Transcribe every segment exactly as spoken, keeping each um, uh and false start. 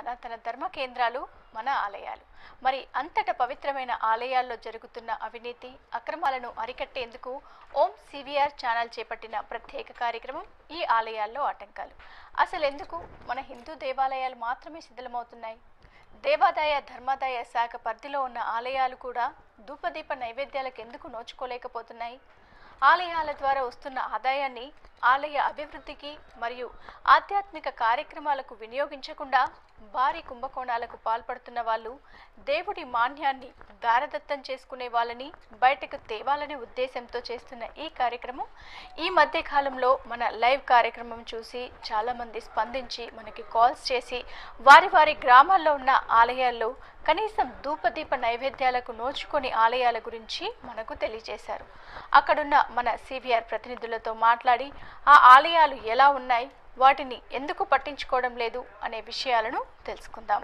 సనాతన ధర్మ కేంద్రాలు మన ఆలయాలు. మరి అంతట పవిత్రమైన ఆలయాల్లో జరుగుతున్న అవినీతి అక్రమాలను అరికట్టేందుకు ఓం సివిఆర్ ఛానల్ చేపట్టిన ప్రత్యేక కార్యక్రమం ఈ ఆలయాల్లో ఆటంకాలు. అసలు ఎందుకు మన హిందూ దేవాలయాలు మాత్రమే శిథిలమవుతున్నాయి? దేవాదాయ ధర్మాదాయ శాఖ పరిధిలో ఉన్న ఆలయాలు కూడా ధూపదీప నైవేద్యాలకు ఎందుకు నోచుకోలేకపోతున్నాయి? ఆలయాల ద్వారా వస్తున్న ఆదాయాన్ని ఆలయ అభివృద్ధికి మరియు ఆధ్యాత్మిక కార్యక్రమాలకు వినియోగించకుండా భారీ కుంభకోణాలకు పాల్పడుతున్న వాళ్ళు దేవుడి మాన్యాన్ని దారదత్తం చేసుకునే వాళ్ళని బయటకు తేవాలనే ఉద్దేశంతో చేస్తున్న ఈ కార్యక్రమం ఈ మధ్య కాలంలో మన లైవ్ కార్యక్రమం చూసి చాలామంది స్పందించి మనకి కాల్స్ చేసి వారి వారి గ్రామాల్లో ఉన్న ఆలయాల్లో కనీసం ధూపదీప నైవేద్యాలకు నోచుకొని ఆలయాల గురించి మనకు తెలియజేశారు. అక్కడున్న మన సివిఆర్ ప్రతినిధులతో మాట్లాడి ఆ ఆలయాలు ఎలా ఉన్నాయి, వాటిని ఎందుకు పట్టించుకోవడం లేదు అనే విషయాలను తెలుసుకుందాం.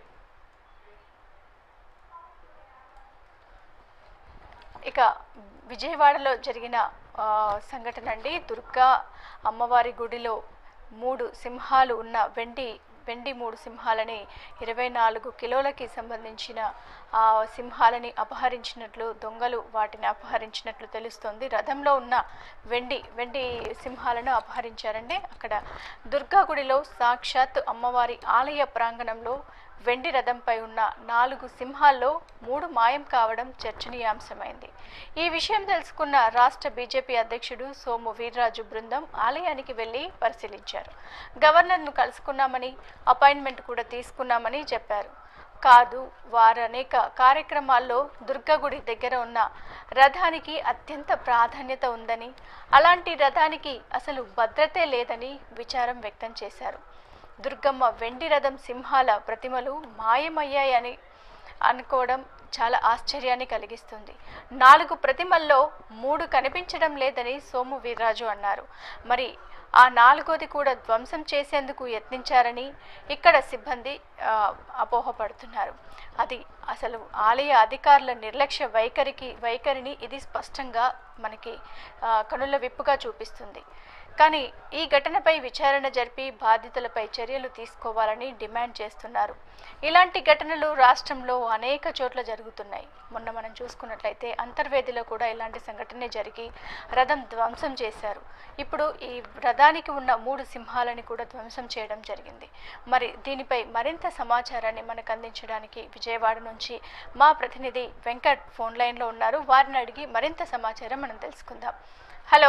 ఇక విజయవాడలో జరిగిన సంఘటన అండి. దుర్గా అమ్మవారి గుడిలో మూడు సింహాలు ఉన్న వెండి వెండి మూడు సింహాలని ఇరవై నాలుగు కిలోలకి సంబంధించిన ఆ సింహాలని అపహరించినట్లు దొంగలు వాటిని అపహరించినట్లు తెలుస్తోంది. రథంలో ఉన్న వెండి వెండి సింహాలను అపహరించారండి. అక్కడ దుర్గా గుడిలో సాక్షాత్ అమ్మవారి ఆలయ ప్రాంగణంలో వెండి రథంపై ఉన్న నాలుగు సింహాల్లో మూడు మాయం కావడం చర్చనీయాంశమైంది. ఈ విషయం తెలుసుకున్న రాష్ట్ర బీజేపీ అధ్యక్షుడు సోము వీర్రాజు బృందం ఆలయానికి వెళ్లి పరిశీలించారు. గవర్నర్ను కలుసుకున్నామని అపాయింట్మెంట్ కూడా తీసుకున్నామని చెప్పారు. కాదు, వారు అనేక కార్యక్రమాల్లో దుర్గగుడి దగ్గర ఉన్న రథానికి అత్యంత ప్రాధాన్యత ఉందని, అలాంటి రథానికి అసలు భద్రతే లేదని విచారం వ్యక్తం చేశారు. దుర్గమ్మ వెండి రథం సింహాల ప్రతిమలు మాయమయ్యాయని అనుకోవడం చాలా ఆశ్చర్యాన్ని కలిగిస్తుంది. నాలుగు ప్రతిమల్లో మూడు కనిపించడం లేదని సోము వీర్రాజు అన్నారు. మరి ఆ నాలుగోది కూడా ధ్వంసం చేసేందుకు యత్నించారని ఇక్కడ సిబ్బంది అపోహపడుతున్నారు. అది అసలు ఆలయ అధికారుల నిర్లక్ష్య వైఖరికి వైఖరిని ఇది స్పష్టంగా మనకి కనుల విప్పుగా చూపిస్తుంది. కానీ ఈ ఘటనపై విచారణ జరిపి బాధితులపై చర్యలు తీసుకోవాలని డిమాండ్ చేస్తున్నారు. ఇలాంటి ఘటనలు రాష్ట్రంలో అనేక చోట్ల జరుగుతున్నాయి. మొన్న మనం చూసుకున్నట్లయితే అంతర్వేదిలో కూడా ఇలాంటి సంఘటనే జరిగి రథం ధ్వంసం చేశారు. ఇప్పుడు ఈ రథానికి ఉన్న మూడు సింహాలని కూడా ధ్వంసం చేయడం జరిగింది. మరి దీనిపై మరింత సమాచారాన్ని మనకు అందించడానికి విజయవాడ నుంచి మా ప్రతినిధి వెంకట్ ఫోన్ లైన్లో ఉన్నారు. వారిని అడిగి మరింత సమాచారం మనం తెలుసుకుందాం. హలో.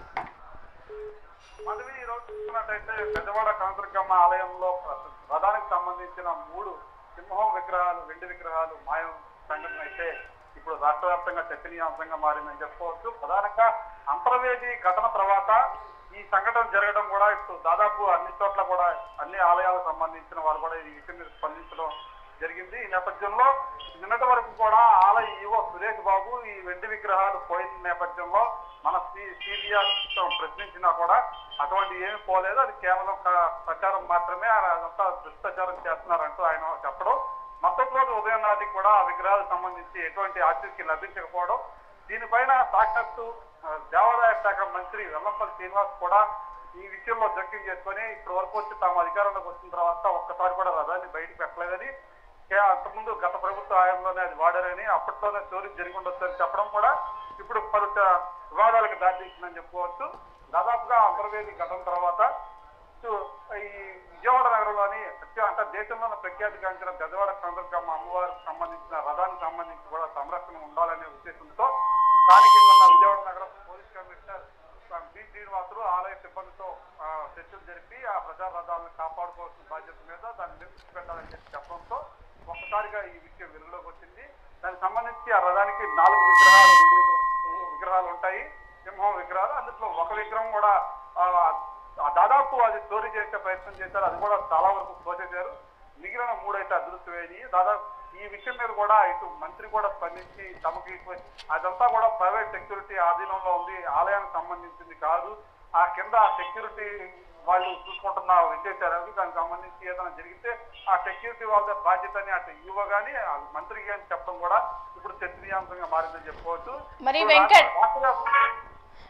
మనవి ఈ రోజు చూసుకున్నట్టయితే పెద్దవాడ కనకదుర్గమ్మ ఆలయంలో రథానికి సంబంధించిన మూడు సింహం విగ్రహాలు వెండి విగ్రహాలు మాయం సంఘటన అయితే ఇప్పుడు రాష్ట్ర వ్యాప్తంగా చర్చనీయాంశంగా మారిందని చెప్పుకోవచ్చు. ప్రధానంగా అంతర్వేది ఘటన తర్వాత ఈ సంఘటన జరగడం కూడా ఇప్పుడు దాదాపు అన్ని చోట్ల కూడా అన్ని ఆలయాలకు సంబంధించిన వారు కూడా ఈ విషయం మీద స్పందించడం జరిగింది. ఈ నేపథ్యంలో నిన్నటి వరకు కూడా ఆలయ ఈవో సురేష్ బాబు ఈ వెండి విగ్రహాలు పోయిన నేపథ్యంలో మన సిబిఆర్ ప్రశ్నించినా కూడా అటువంటి ఏమి పోలేదు, అది కేవలం ప్రచారం మాత్రమే, అదంతా దుష్ప్రచారం చేస్తున్నారంటూ ఆయన చెప్పడం, మరుసటి రోజు ఉదయం నాటికి కూడా ఆ విగ్రహాలకు సంబంధించి ఎటువంటి ఆచూకీ లభించకపోవడం, దీనిపైన సాక్షాత్తు దేవాదాయ శాఖ మంత్రి వెల్లంపల్లి శ్రీనివాస్ కూడా ఈ విషయంలో జోక్యం చేసుకొని ఇప్పటి వరకు వచ్చి తాము అధికారంలోకి వచ్చిన తర్వాత ఒక్కసారి కూడా రథాన్ని బయటకు పెట్టలేదని, అంతకుముందు గత ప్రభుత్వ హయాంలోనే అది వాడారని, అప్పట్లోనే చోరీ జరిగి ఉండొచ్చని చెప్పడం కూడా ఇప్పుడు పలు వివాదాలకు దారితీసిందని చెప్పుకోవచ్చు. దాదాపుగా అంతర్వేది ఘటన తర్వాత ఈ విజయవాడ నగరంలోని అంటే దేశంలోని ప్రఖ్యాతిగాంచిన పెద్దవాడ కనకదుర్గమ్మ అమ్మవారికి సంబంధించిన రథానికి సంబంధించి కూడా సంరక్షణ ఉండాలనే ఉద్దేశంతో స్థానికంగా ఉన్న విజయవాడ నగరం పోలీస్ కమిషనర్ బి శ్రీనివాసులు ఆలయ సిబ్బందితో చర్చలు జరిపి ఆ ప్రజా రథాలను కాపాడుకోవాల్సిన బాధ్యత మీద దాన్ని నిర్మించి పెట్టాలని చెప్పి చెప్పడంతో ఒక్కసారిగా ఈ విషయం వెలుగులోకి వచ్చింది. దానికి సంబంధించి ఆ రథానికి నాలుగు విగ్రహాలు విగ్రహాలు ఉంటాయి, సింహం విగ్రహాలు. అందులో ఒక విగ్రహం కూడా దాదాపు అది చోరీ చేసే ప్రయత్నం చేశారు, అది కూడా చాలా వరకు తోచేశారు. మిగిలిన మూడైతే అదృష్టమైనవి. దాదాపు ఈ విషయం మీద కూడా ఇటు మంత్రి కూడా స్పందించి తమకి అదంతా కూడా ప్రైవేట్ సెక్యూరిటీ ఆధీనంలో ఉంది, ఆలయానికి సంబంధించింది కాదు, ఆ కింద సెక్యూరిటీ వాళ్ళు చూసుకుంటున్న విశేషాలు, దానికి సంబంధించి ఏదైనా జరిగితే ఆ సెక్యూరిటీ వాళ్ళ బాధ్యతని అటు ఈవో గానీ మంత్రి గాని చెప్పడం కూడా ఇప్పుడు చర్చనీయాంశంగా మారిందని చెప్పుకోవచ్చు. మరి వెంకట్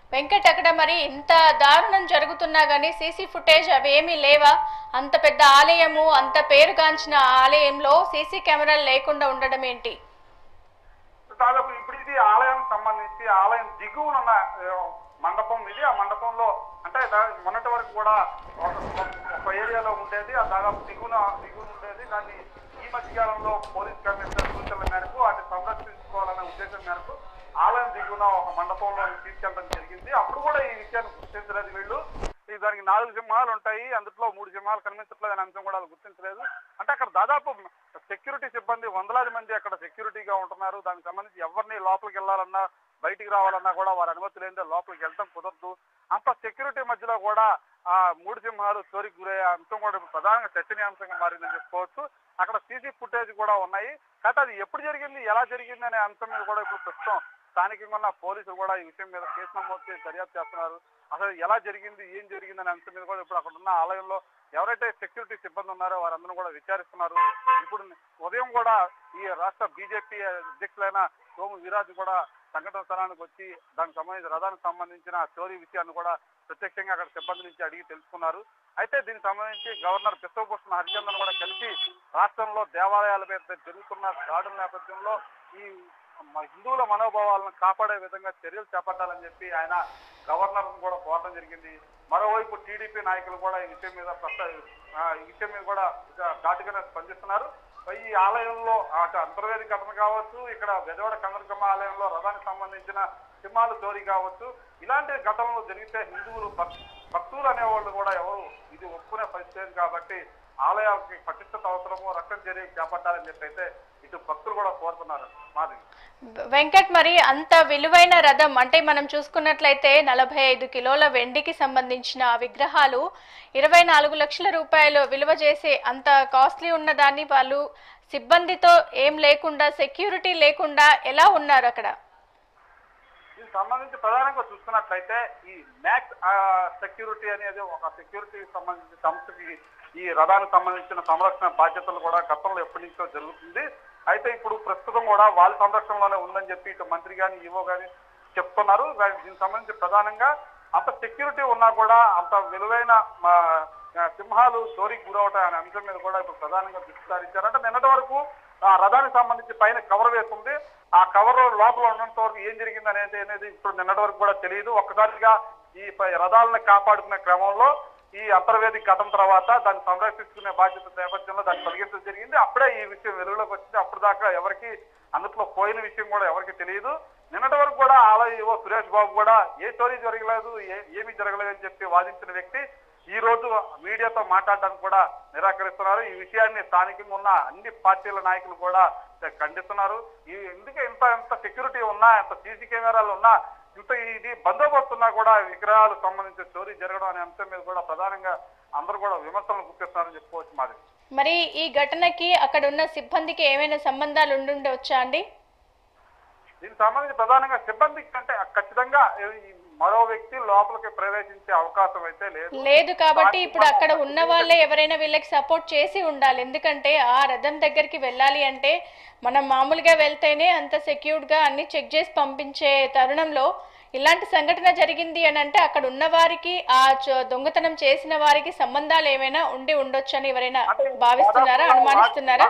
వెంకట్, అక్కడ మరి ఇంత దారుణం జరుగుతున్నా గానీ సీసీ ఫుటేజ్ అవి ఏమీ లేవా? అంత పెద్ద ఆలయము, అంత పేరుగాంచిన ఆలయంలో సీసీ కెమెరాలు లేకుండా ఉండడం ఏంటి? దాదాపు ఇప్పుడు ఇది ఆలయానికి సంబంధించి ఆలయం దిగువనున్న ఆ, మండపం ఇది. ఆ మండపంలో అంటే దా- మొన్నటి వరకు కూడా ఒక ఒక ఏరియాలో ఉండేది, ఆ దాదాపు దిగున దిగున ఉండేది. దాన్ని ఈ మధ్యకాలంలో పోలీస్ కమిషనర్ సూచనల మేరకు వాటిని సంరక్షించుకోవాలనే ఉద్దేశం మేరకు ఆలయం దిగున ఒక మండపంలో తీసుకెళ్ళడం జరిగింది. అప్పుడు కూడా ఈ విషయాన్ని గుర్తించలేదు వీళ్ళు. ఈ దానికి నాలుగు సింహాలు ఉంటాయి, అందులో మూడు సింహాలు కనిపించట్లేదు అనే అంశం కూడా వాళ్ళు గుర్తించలేదు. అంటే అక్కడ దాదాపు సెక్యూరిటీ సిబ్బంది వందలాది మంది అక్కడ సెక్యూరిటీగా ఉంటున్నారు. దానికి సంబంధించి ఎవరిని లోపలికి వెళ్ళాలన్నా బయటికి రావాలన్నా కూడా వారి అనుమతి లేనిదే లోపలికి వెళ్ళడం కుదరదు. అంత సెక్యూరిటీ మధ్యలో కూడా ఆ మూడు సింహాలు చోరికి గురయ్యే అంశం కూడా ఇప్పుడు ప్రధానంగా చర్చనీయాంశంగా మారిందని చెప్పుకోవచ్చు. అక్కడ సీసీ ఫుటేజ్ కూడా ఉన్నాయి. కాకపోతే అది ఎప్పుడు జరిగింది, ఎలా జరిగింది అనే అంశం మీద కూడా ఇప్పుడు ప్రస్తుతం స్థానికంగా ఉన్న పోలీసులు కూడా ఈ విషయం మీద కేసు నమోదు చేసి దర్యాప్తు చేస్తున్నారు. అసలు ఎలా జరిగింది, ఏం జరిగింది అనే అంశం మీద కూడా ఇప్పుడు అక్కడ ఉన్న ఆలయంలో ఎవరైతే సెక్యూరిటీ సిబ్బంది ఉన్నారో వారందరూ కూడా విచారిస్తున్నారు. ఇప్పుడు ఉదయం కూడా ఈ రాష్ట్ర బీజేపీ అధ్యక్షులైన సోము వీరాజు కూడా సంఘటన స్థలానికి వచ్చి దానికి సంబంధించిన రథానికి సంబంధించిన చోరీ విషయాన్ని కూడా ప్రత్యక్షంగా అక్కడ సిబ్బంది నుంచి అడిగి తెలుసుకున్నారు. అయితే దీనికి సంబంధించి గవర్నర్ బిశ్వభూషణ్ హరిచందన్ కూడా కలిసి రాష్ట్రంలో దేవాలయాల మీద జరుగుతున్న దాడుల నేపథ్యంలో ఈ హిందువుల మనోభావాలను కాపాడే విధంగా చర్యలు చేపట్టాలని చెప్పి ఆయన గవర్నర్ కూడా కోరడం జరిగింది. మరోవైపు టీడీపీ నాయకులు కూడా ఈ విషయం మీద ప్రస్తా ఈ విషయం మీద కూడా ఘాటుగానే స్పందిస్తున్నారు. ఈ ఆలయంలో అటు అంతర్వేది ఘటన కావచ్చు, ఇక్కడ బెజవాడ కనకదుర్గమ్మ ఆలయంలో రథానికి సంబంధించిన సింహాలు చోరీ కావచ్చు, ఇలాంటి ఘటనలు జరిగితే హిందువులు భక్తులు అనేవాళ్ళు కూడా ఎవరు ఇది ఒప్పుకునే పరిస్థితి కాబట్టి ఆలయాలకి పటిష్టత అవసరము, రక్షణ చర్యలు చేపట్టాలని చెప్పి అయితే ఇటు భక్తులు కూడా కోరుతున్నారు. మాది వెంకట్, మరి అంత విలువైన రథం అంటే మనం చూసుకున్నట్లయితే నలభై ఐదు కిలోల వెండికి సంబంధించిన విగ్రహాలు ఇరవై నాలుగు లక్షల రూపాయలు విలువ చేసే అంత కాస్ట్లీ ఉన్న దాన్ని వాళ్ళు సిబ్బందితో ఏం లేకుండా, సెక్యూరిటీ లేకుండా ఎలా ఉన్నారు అక్కడ? దీనికి సంబంధించి ప్రధానంగా చూసుకున్నట్లయితే ఈ మ్యాక్స్ సెక్యూరిటీ అనేది ఒక సెక్యూరిటీకి సంబంధించిన సంస్థకి ఈ రథానికి సంబంధించిన సంరక్షణ బాధ్యతలు కూడా గతంలో ఎప్పటి నుంచో జరుగుతుంది. అయితే ఇప్పుడు ప్రస్తుతం కూడా వాళ్ళ సంరక్షణలోనే ఉందని చెప్పి ఇటు మంత్రి కానీ ఈవో కానీ చెప్తున్నారు. దీనికి సంబంధించి ప్రధానంగా అంత సెక్యూరిటీ ఉన్నా కూడా అంత విలువైన సింహాలు చోరీకి గురవటం అనే అంశం మీద కూడా ఇప్పుడు ప్రధానంగా దృష్టి సారించారు. అంటే నిన్నటి వరకు ఆ రథానికి సంబంధించి పైన కవర్ వేస్తుంది, ఆ కవర్ లోపల ఉన్నంత వరకు ఏం జరిగింది అనేది అనేది ఇప్పుడు నిన్నటి వరకు కూడా తెలియదు. ఒక్కసారిగా ఈ రథాలను కాపాడుకునే క్రమంలో ఈ అంతర్వేది ఘటన తర్వాత దాన్ని సంరక్షించుకునే బాధ్యత నేపథ్యంలో దాన్ని తొలగించడం జరిగింది. అప్పుడే ఈ విషయం వెలుగులోకి వచ్చింది. అప్పుడు దాకా ఎవరికి అందులో పోయిన విషయం కూడా ఎవరికి తెలియదు. నిన్నటి వరకు కూడా ఆలయ సురేష్ బాబు కూడా ఏ చోరీ జరగలేదు, ఏ ఏమీ జరగలేదు అని చెప్పి వాదించిన వ్యక్తి ఈ రోజు మీడియాతో మాట్లాడడానికి కూడా నిరాకరిస్తున్నారు. ఈ విషయాన్ని స్థానికంగా ఉన్న అన్ని పార్టీల నాయకులు కూడా ఖండిస్తున్నారు. ఈ ఎందుకు ఇంత ఎంత సెక్యూరిటీ ఉన్నా, ఎంత సీసీ కెమెరాలు ఉన్నా, ఇంత ఇది బందోబస్తు ఉన్నా కూడా విగ్రహాలకు సంబంధించిన చోరీ జరగడం అనే అంశం మీద కూడా ప్రధానంగా అందరూ కూడా విమర్శలు గుర్తిస్తున్నారని చెప్పుకోవచ్చు. మాది మరి ఈ ఘటనకి అక్కడ ఉన్న సిబ్బందికి ఏమైనా సంబంధాలు ఉండుండవచ్చా అండి? దీనికి సంబంధించి ప్రధానంగా సిబ్బంది కంటే ఖచ్చితంగా మరో వ్యక్తి లోపలికి ప్రవేశించే అవకాశం అయితే లేదు లేదు కాబట్టి ఇప్పుడు అక్కడ ఉన్న వాళ్ళే ఎవరైనా వీళ్ళకి సపోర్ట్ చేసి ఉండాలి. ఎందుకంటే ఆ రథం దగ్గరికి వెళ్ళాలి అంటే మనం మామూలుగా వెళ్తేనే అంత సెక్యూర్డ్గా అన్ని చెక్ చేసి పంపించే తరుణంలో ఇలాంటి సంఘటన జరిగింది అని అంటే అక్కడ ఉన్న వారికి ఆ దొంగతనం చేసిన వారికి సంబంధాలు ఏమైనా ఉండి ఉండొచ్చని ఎవరైనా భావిస్తున్నారా, అనుమానిస్తున్నారా?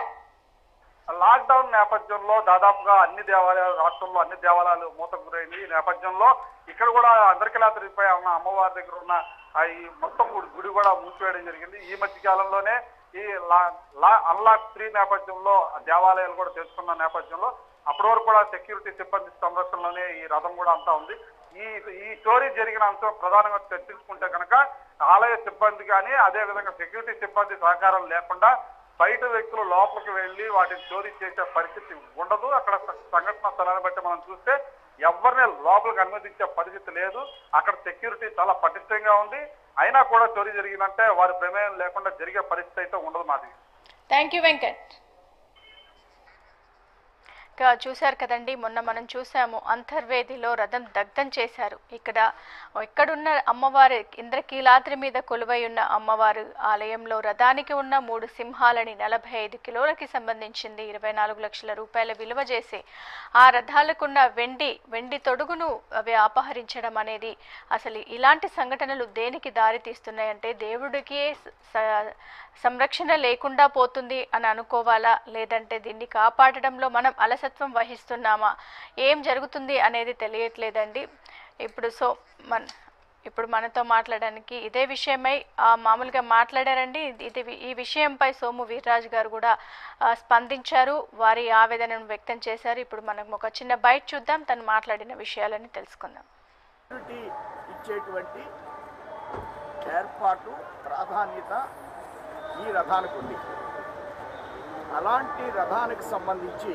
లాక్డౌన్ నేపథ్యంలో దాదాపుగా అన్ని దేవాలయాలు రాష్ట్రంలో అన్ని దేవాలయాలు మూత గురైంది. ఈ నేపథ్యంలో ఇక్కడ కూడా అందరికీలాతరిపై ఉన్న అమ్మవారి దగ్గర ఉన్న ఈ మొత్తం గుడి కూడా మూసివేయడం జరిగింది. ఈ మధ్య కాలంలోనే ఈ లా అన్లాక్ త్రీ నేపథ్యంలో దేవాలయాలు కూడా తెలుసుకున్న నేపథ్యంలో అప్పటి వరకు కూడా సెక్యూరిటీ సిబ్బంది సంరక్షణలోనే ఈ రథం కూడా అంతా ఉంది. ఈ ఈ చోరీ జరిగిన అంశం ప్రధానంగా చర్చించుకుంటే కనుక ఆలయ సిబ్బంది కానీ అదే విధంగా సెక్యూరిటీ సిబ్బంది సహకారం లేకుండా బయట వ్యక్తులు లోపలికి వెళ్ళి వాటిని చోరీ చేసే పరిస్థితి ఉండదు. అక్కడ సంఘటన స్థలాన్ని బట్టి మనం చూస్తే ఎవరిని లోపలికి అనుమతించే పరిస్థితి లేదు. అక్కడ సెక్యూరిటీ చాలా పటిష్టంగా ఉంది. అయినా కూడా చోరీ జరిగిందంటే వారి ప్రమేయం లేకుండా జరిగే పరిస్థితి అయితే ఉండదు. మాది థ్యాంక్ యూ వెంకట్. ఇక చూశారు కదండి, మొన్న మనం చూసాము అంతర్వేదిలో రథం దగ్ధం చేశారు. ఇక్కడ ఇక్కడున్న అమ్మవారి ఇంద్రకీలాద్రి మీద కొలువై ఉన్న అమ్మవారు ఆలయంలో రథానికి ఉన్న మూడు సింహాలని నలభై ఐదు కిలోలకి సంబంధించింది ఇరవై నాలుగు లక్షల రూపాయల విలువ చేసి ఆ రథాలకున్న వెండి వెండి తొడుగును అవి అపహరించడం అనేది అసలు ఇలాంటి సంఘటనలు దేనికి దారి తీస్తున్నాయంటే దేవుడికి సంరక్షణ లేకుండా పోతుంది అని అనుకోవాలా, లేదంటే దీన్ని కాపాడడంలో మనం అలసత్వం వహిస్తున్నామా, ఏం జరుగుతుంది అనేది తెలియట్లేదండి. ఇప్పుడు సో మన ఇప్పుడు మనతో మాట్లాడడానికి ఇదే విషయమై మామూలుగా మాట్లాడారండి. ఇది ఈ విషయంపై సోము వీర్రాజు గారు కూడా స్పందించారు, వారి ఆవేదనను వ్యక్తం చేశారు. ఇప్పుడు మనం ఒక చిన్న బైట్ చూద్దాం, తను మాట్లాడిన విషయాలని తెలుసుకుందాం. ఇచ్చేటువంటి ఏర్పాటు ప్రాధాన్యత ఈ రథానికి ఉంది. అలాంటి రథానికి సంబంధించి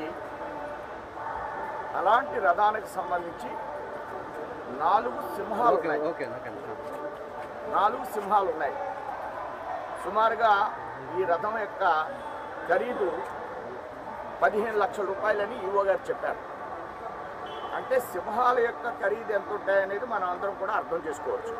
అలాంటి రథానికి సంబంధించి నాలుగు సింహాలు ఉన్నాయి. నాలుగు సింహాలు ఉన్నాయి. సుమారుగా ఈ రథం యొక్క ఖరీదు పదిహేను లక్షల రూపాయలని ఈవో గారు చెప్పారు. అంటే సింహాల యొక్క ఖరీదు ఎంత ఉంటాయనేది మనం అందరం కూడా అర్థం చేసుకోవచ్చు.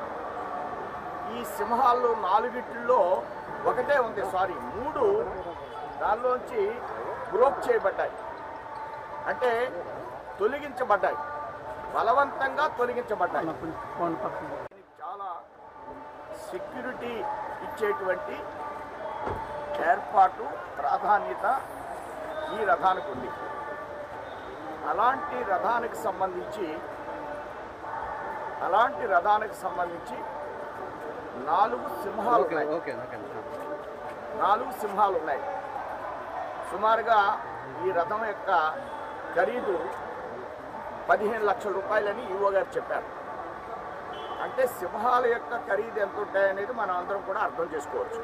ఈ సింహాల్లో నాలుగిట్లో ఒకటే ఉంది, సారీ మూడు దానిలోంచి బ్రోక్ చేయబడ్డాయి, అంటే తొలగించబడ్డాయి, బలవంతంగా తొలగించబడ్డాయి. చాలా సెక్యూరిటీ ఇచ్చేటువంటి ఏర్పాటు ప్రాధాన్యత ఈ రథానికి ఉంది. అలాంటి రథానికి సంబంధించి అలాంటి రథానికి సంబంధించి నాలుగు సింహాలు ఉన్నాయి. నాలుగు సింహాలు ఉన్నాయి. సుమారుగా ఈ రథం యొక్క ఖరీదు పదిహేను లక్షల రూపాయలని ఈవో గారు చెప్పారు. అంటే సింహాల యొక్క ఖరీదు ఎంత ఉంటాయనేది మనం అందరం కూడా అర్థం చేసుకోవచ్చు.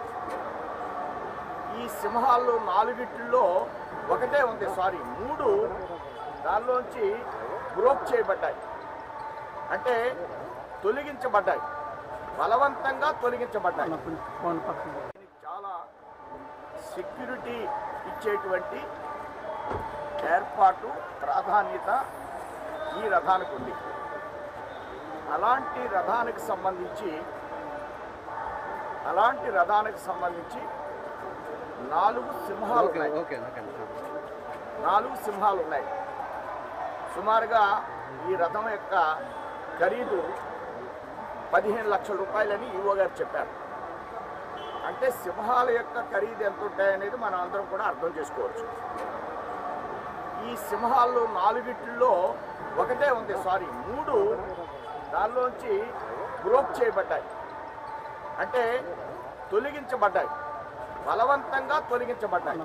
ఈ సింహాల్లో నాలుగిట్లో ఒకటే ఉంది, సారీ మూడు దానిలోంచి బ్రోక్ చేయబడ్డాయి, అంటే తొలగించబడ్డాయి, బలవంతంగా తొలగించబడ్డాయి. చాలా సెక్యూరిటీ ఇచ్చేటువంటి ఏర్పాటు ప్రాధాన్యత ఈ రథానికి ఉంది. అలాంటి రథానికి సంబంధించి అలాంటి రథానికి సంబంధించి నాలుగు సింహాలు ఉన్నాయి. నాలుగు సింహాలు ఉన్నాయి. సుమారుగా ఈ రథం యొక్క ఖరీదు పదిహేను లక్షల రూపాయలని ఈవో గారు చెప్పారు. అంటే సింహాల యొక్క ఖరీదు ఎంత ఉంటాయనేది మనం అందరం కూడా అర్థం చేసుకోవచ్చు. ఈ సింహాల్లో నాలుగిట్లో ఒకటే ఉంది, సారీ మూడు దానిలోంచి బ్రోక్ చేయబడ్డాయి, అంటే తొలగించబడ్డాయి, బలవంతంగా తొలగించబడ్డాయి.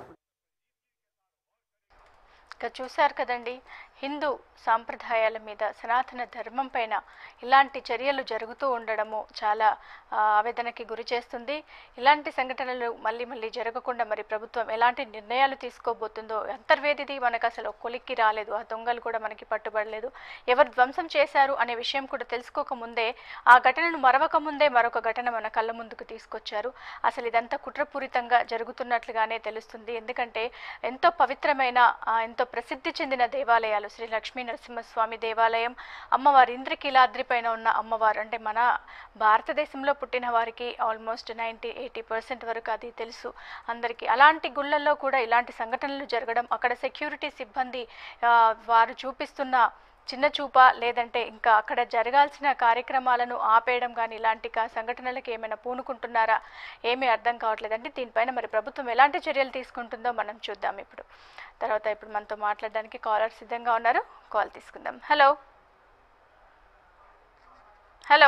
ఇక చూశారు కదండి, హిందూ సాంప్రదాయాల మీద సనాతన ధర్మం పైన ఇలాంటి చర్యలు జరుగుతూ ఉండడము చాలా ఆవేదనకి గురి చేస్తుంది. ఇలాంటి సంఘటనలు మళ్ళీ మళ్ళీ జరగకుండా మరి ప్రభుత్వం ఎలాంటి నిర్ణయాలు తీసుకోబోతుందో. అంతర్వేదిది మనకు అసలు కొలిక్కి రాలేదు, ఆ దొంగలు కూడా మనకి పట్టుబడలేదు, ఎవరు ధ్వంసం చేశారు అనే విషయం కూడా తెలుసుకోకముందే ఆ ఘటనను మరవక ముందే మరొక ఘటన మన కళ్ళ ముందుకు తీసుకొచ్చారు. అసలు ఇదంతా కుట్రపూరితంగా జరుగుతున్నట్లుగానే తెలుస్తుంది. ఎందుకంటే ఎంతో పవిత్రమైన ఎంతో ప్రసిద్ధి చెందిన దేవాలయాలు శ్రీ లక్ష్మీ నరసింహస్వామి దేవాలయం, అమ్మవారి ఇంద్రకీలాద్రి పైన ఉన్న అమ్మవారు, అంటే మన భారతదేశంలో పుట్టిన వారికి ఆల్మోస్ట్ నైంటీ ఎయిటీ పర్సెంట్ వరకు అది తెలుసు అందరికీ. అలాంటి గుళ్ళల్లో కూడా ఇలాంటి సంఘటనలు జరగడం, అక్కడ సెక్యూరిటీ సిబ్బంది వారు చూపిస్తున్న చిన్న చూప, లేదంటే ఇంకా అక్కడ జరగాల్సిన కార్యక్రమాలను ఆపేయడం కానీ ఇలాంటి సంఘటనలకు ఏమైనా పూనుకుంటున్నారా ఏమీ అర్థం కావట్లేదండి. దీనిపైన మరి ప్రభుత్వం ఎలాంటి చర్యలు తీసుకుంటుందో మనం చూద్దాం ఇప్పుడు. తర్వాత ఇప్పుడు మనతో మాట్లాడడానికి కాలర్ సిద్ధంగా ఉన్నారు, కాల్ తీసుకుందాం. హలో హలో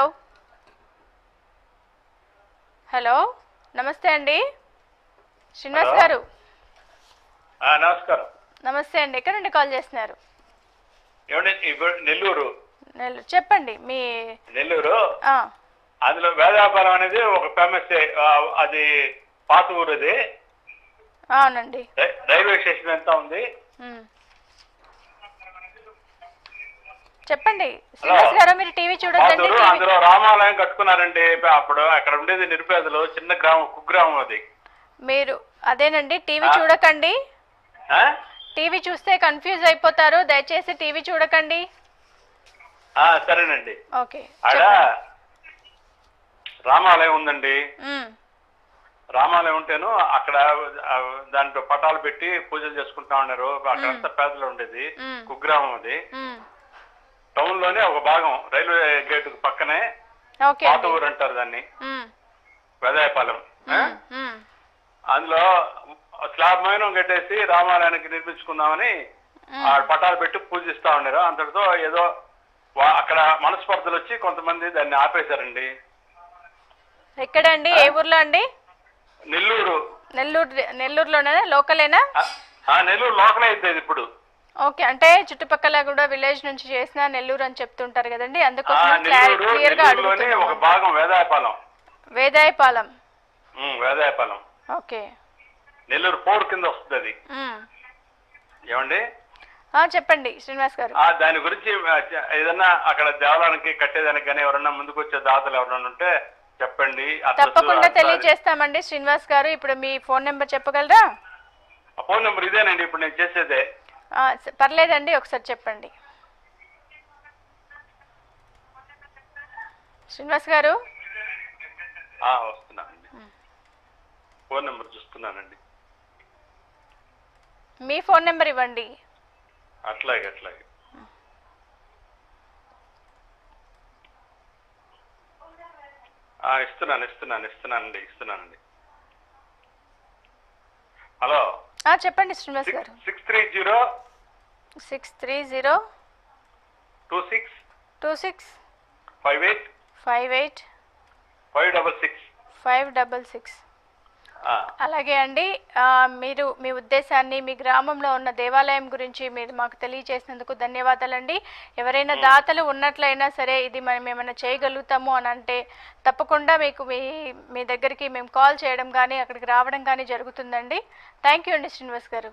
హలో నమస్తే అండి శ్రీనివాస్ గారు. నమస్కారం. నమస్తే అండి, ఎక్కడ నుండి కాల్ చేస్తున్నారు? నెల్లూరు. నెల్లూరు, చెప్పండి మీ నెల్లూరు. అందులో వేదాపురం అనేది ఒక ఫేమస్, అది పాత ఊరు. అది అవునండి. రైల్వే స్టేషన్ ఎంత ఉంది చెప్పండి శ్రీనివాస్ గారు. మీరు టీవీ చూడొద్దండి. అందులో రామాలయం కట్టుకున్నారండి. అప్పుడు అక్కడ ఉండేది నిరుపేదలు, చిన్న గ్రామం, కుగ్రామం అది. మీరు అదేనండి, టీవీ చూడకండి, టీవీ చూస్తే కన్ఫ్యూజ్ అయిపోతారు, దయచేసి టీవీ చూడకండి. ఆ, సరేనండి. ఓకే, ఆడ రామాలయం ఉందండి. మ్మ్. రామాలయం ఉంటేను అక్కడ ఆ, దాంట్లో పటాలు పెట్టి పూజలు చేసుకుంటా ఉన్నారు. అక్కడంతా పేదలు ఉండేది, మ్మ్. కుగ్రామం అది. మ్మ్. టౌన్ లోనే ఒక భాగం, రైల్వే గేట్ పక్కనే ఓకే పాత అండి. ఊరు అంటారు దాన్ని, మ్మ్. వెదాయపాలెం. ఆ? మ్మ్. మ్మ్. అందులో స్లాబ్ మైనం కట్టేసి రామాలయానికి నిర్మించుకుందామని ఆ పటాలు పెట్టి పూజిస్తా ఉన్నారు. అంతటితో ఏదో వా- అక్కడ మనస్పర్ధలు వచ్చి కొంతమంది దాన్ని ఆపేశారండి. ఎక్కడండి, ఏ ఊర్లో అండి? నెల్లూరు. నెల్లూరు నెల్లూరులోనే లోకలేనా? ఆ- ఆ నెల్లూరు లోకల్ అయితే ఇప్పుడు. ఓకే, అంటే చుట్టుపక్కల కూడా విలేజ్ నుంచి చేసిన నెల్లూరు అని చెప్తుంటారు కదండి, ఆ అందుకోసం నెల్లూరు క్లియర్ గా నెల్లూరులోనే ఒక అడుగుతున్నాను. భాగం వేదాయపాలెం. వేదాయపాలెం. Um, Vedayapalem okay. నెల్లూరు పోర్ కింద వస్తుంది అది. మ్మ్. ఏమండి? ఆ, చెప్పండి శ్రీనివాస్ గారు. ఆ దాని గురించి ఆ, చ- ఏదన్నా అక్కడ దేవాలయానికి కట్టేదానికి కానీ ఎవరన్నా ముందుకు వచ్చే దాతలు ఎవరన్నా ఉంటే చెప్పండి. అడ్రస్, తప్పకుండా అడ్రస్ తెలియజేస్తామండి శ్రీనివాస్ గారు. ఇప్పుడు మీ ఫోన్ నెంబర్ చెప్పగలరా? ఆ ఫోన్ నెంబర్ ఇదేనండి ఇప్పుడు నేను చేసేదే. ఆ, స- పర్లేదండి, ఒకసారి చెప్పండి శ్రీనివాస్ గారు. ఆ, వస్తున్నానండి. ఫోన్ నెంబర్ చూస్తున్నానండి. మీ ఫోన్ నెంబర్ ఇవ్వండి. అట్లాగే అట్లాగే. ఆ, ఇస్తున్నాను ఇస్తున్నాను ఇస్తున్నానండి ఇస్తున్నానండి. హలో, ఆ, చెప్పండి Srinivas garu. Six three zero six three zero two six two six five eight five eight five double six. Five double six. అలాగే అండి, ఆ, మీరు మీ ఉద్దేశాన్ని, మీ గ్రామంలో ఉన్న దేవాలయం గురించి మీరు మాకు తెలియజేసినందుకు ధన్యవాదాలండి. ఎవరైనా దాతలు ఉన్నట్లయినా సరే ఇది మనం ఏమైనా చేయగలుగుతాము అని అంటే తప్పకుండా మీకు మీ మీ దగ్గరికి మేము కాల్ చేయడం కానీ అక్కడికి రావడం కానీ జరుగుతుందండి. థ్యాంక్ యూ అండి శ్రీనివాస్ గారు.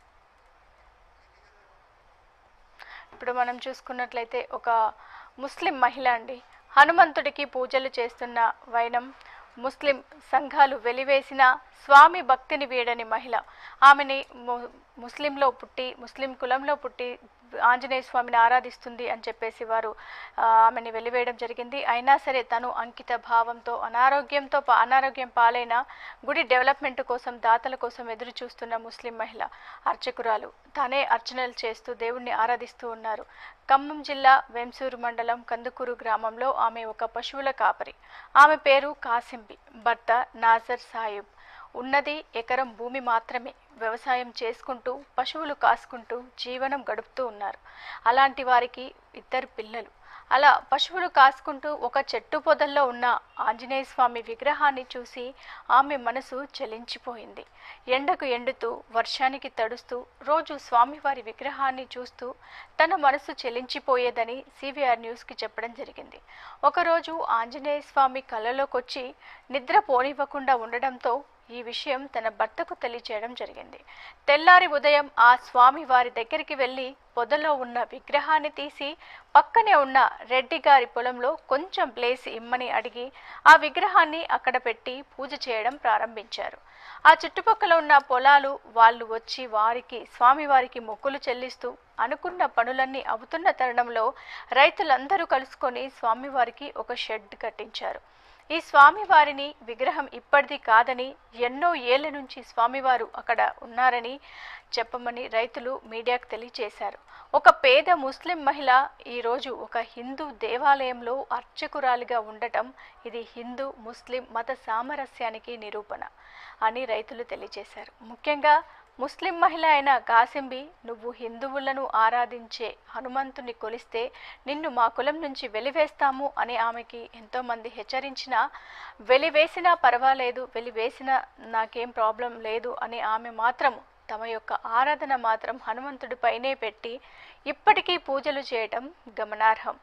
ఇప్పుడు మనం చూసుకున్నట్లయితే ఒక ముస్లిం మహిళ అండి, హనుమంతుడికి పూజలు చేస్తున్న వైనం, ముస్లిం సంఘాలు వెలివేసిన స్వామి భక్తిని వీడని మహిళ. ఆమెని ముస్లింలో పుట్టి ముస్లిం కులంలో పుట్టి ఆంజనేయ స్వామిని ఆరాధిస్తుంది అని చెప్పేసి వారు ఆమెని వెలివేయడం జరిగింది. అయినా సరే తను అంకిత భావంతో అనారోగ్యంతో అనారోగ్యం పాలైన గుడి డెవలప్మెంట్ కోసం దాతల కోసం ఎదురు చూస్తున్న ముస్లిం మహిళ అర్చకురాలు తానే అర్చనలు చేస్తూ దేవుణ్ణి ఆరాధిస్తూ ఉన్నారు. ఖమ్మం జిల్లా వెంసూరు మండలం కందుకూరు గ్రామంలో ఆమె ఒక పశువుల కాపరి. ఆమె పేరు కాసింబి, భర్త నాజర్ సాహిబ్. ఉన్నది ఎకరం భూమి మాత్రమే. వ్యవసాయం చేసుకుంటూ పశువులు కాసుకుంటూ జీవనం గడుపుతూ ఉన్నారు. అలాంటి వారికి ఇద్దరు పిల్లలు. అలా పశువులు కాసుకుంటూ ఒక చెట్టు పొదల్లో ఉన్న ఆంజనేయ స్వామి విగ్రహాన్ని చూసి ఆమె మనసు చలించిపోయింది. ఎండకు ఎండుతూ వర్షానికి తడుస్తూ రోజు స్వామివారి విగ్రహాన్ని చూస్తూ తన మనసు చలించిపోయేదని సివిఆర్ న్యూస్కి చెప్పడం జరిగింది. ఒకరోజు ఆంజనేయ స్వామి కలలోకొచ్చి నిద్ర పోనివ్వకుండా ఉండడంతో ఈ విషయం తన భర్తకు తెలియచేయడం జరిగింది. తెల్లారి ఉదయం ఆ స్వామి వారి దగ్గరికి వెళ్ళి పొదలో ఉన్న విగ్రహాన్ని తీసి పక్కనే ఉన్న రెడ్డి గారి పొలంలో కొంచెం ప్లేస్ ఇమ్మని అడిగి ఆ విగ్రహాన్ని అక్కడ పెట్టి పూజ చేయడం ప్రారంభించారు. ఆ చుట్టుపక్కల ఉన్న పొలాలు వాళ్ళు వచ్చి వారికి స్వామివారికి మొక్కులు చెల్లిస్తూ అనుకున్న పనులన్నీ అవుతున్న తరుణంలో రైతులందరూ కలుసుకొని స్వామివారికి ఒక షెడ్ కట్టించారు. ఈ స్వామివారిని విగ్రహం ఇప్పటిది కాదని, ఎన్నో ఏళ్ల నుంచి స్వామివారు అక్కడ ఉన్నారని చెప్పమని రైతులు మీడియాకు తెలియజేశారు. ఒక పేద ముస్లిం మహిళ ఈరోజు ఒక హిందూ దేవాలయంలో అర్చకురాలిగా ఉండటం ఇది హిందూ ముస్లిం మత సామరస్యానికి నిరూపణ అని రైతులు తెలియజేశారు. ముఖ్యంగా ముస్లిం మహిళ అయిన కాసింబి, నువ్వు హిందువులను ఆరాధించే హనుమంతుని కొలిస్తే నిన్ను మా కులం నుంచి వెలివేస్తాము అని ఆమెకి ఎంతోమంది హెచ్చరించినా, వెలివేసినా పర్వాలేదు, వెలివేసినా నాకేం ప్రాబ్లం లేదు అని ఆమె మాత్రం తమ యొక్క ఆరాధన మాత్రం హనుమంతుడిపైనే పెట్టి ఇప్పటికీ పూజలు చేయటం గమనార్హం.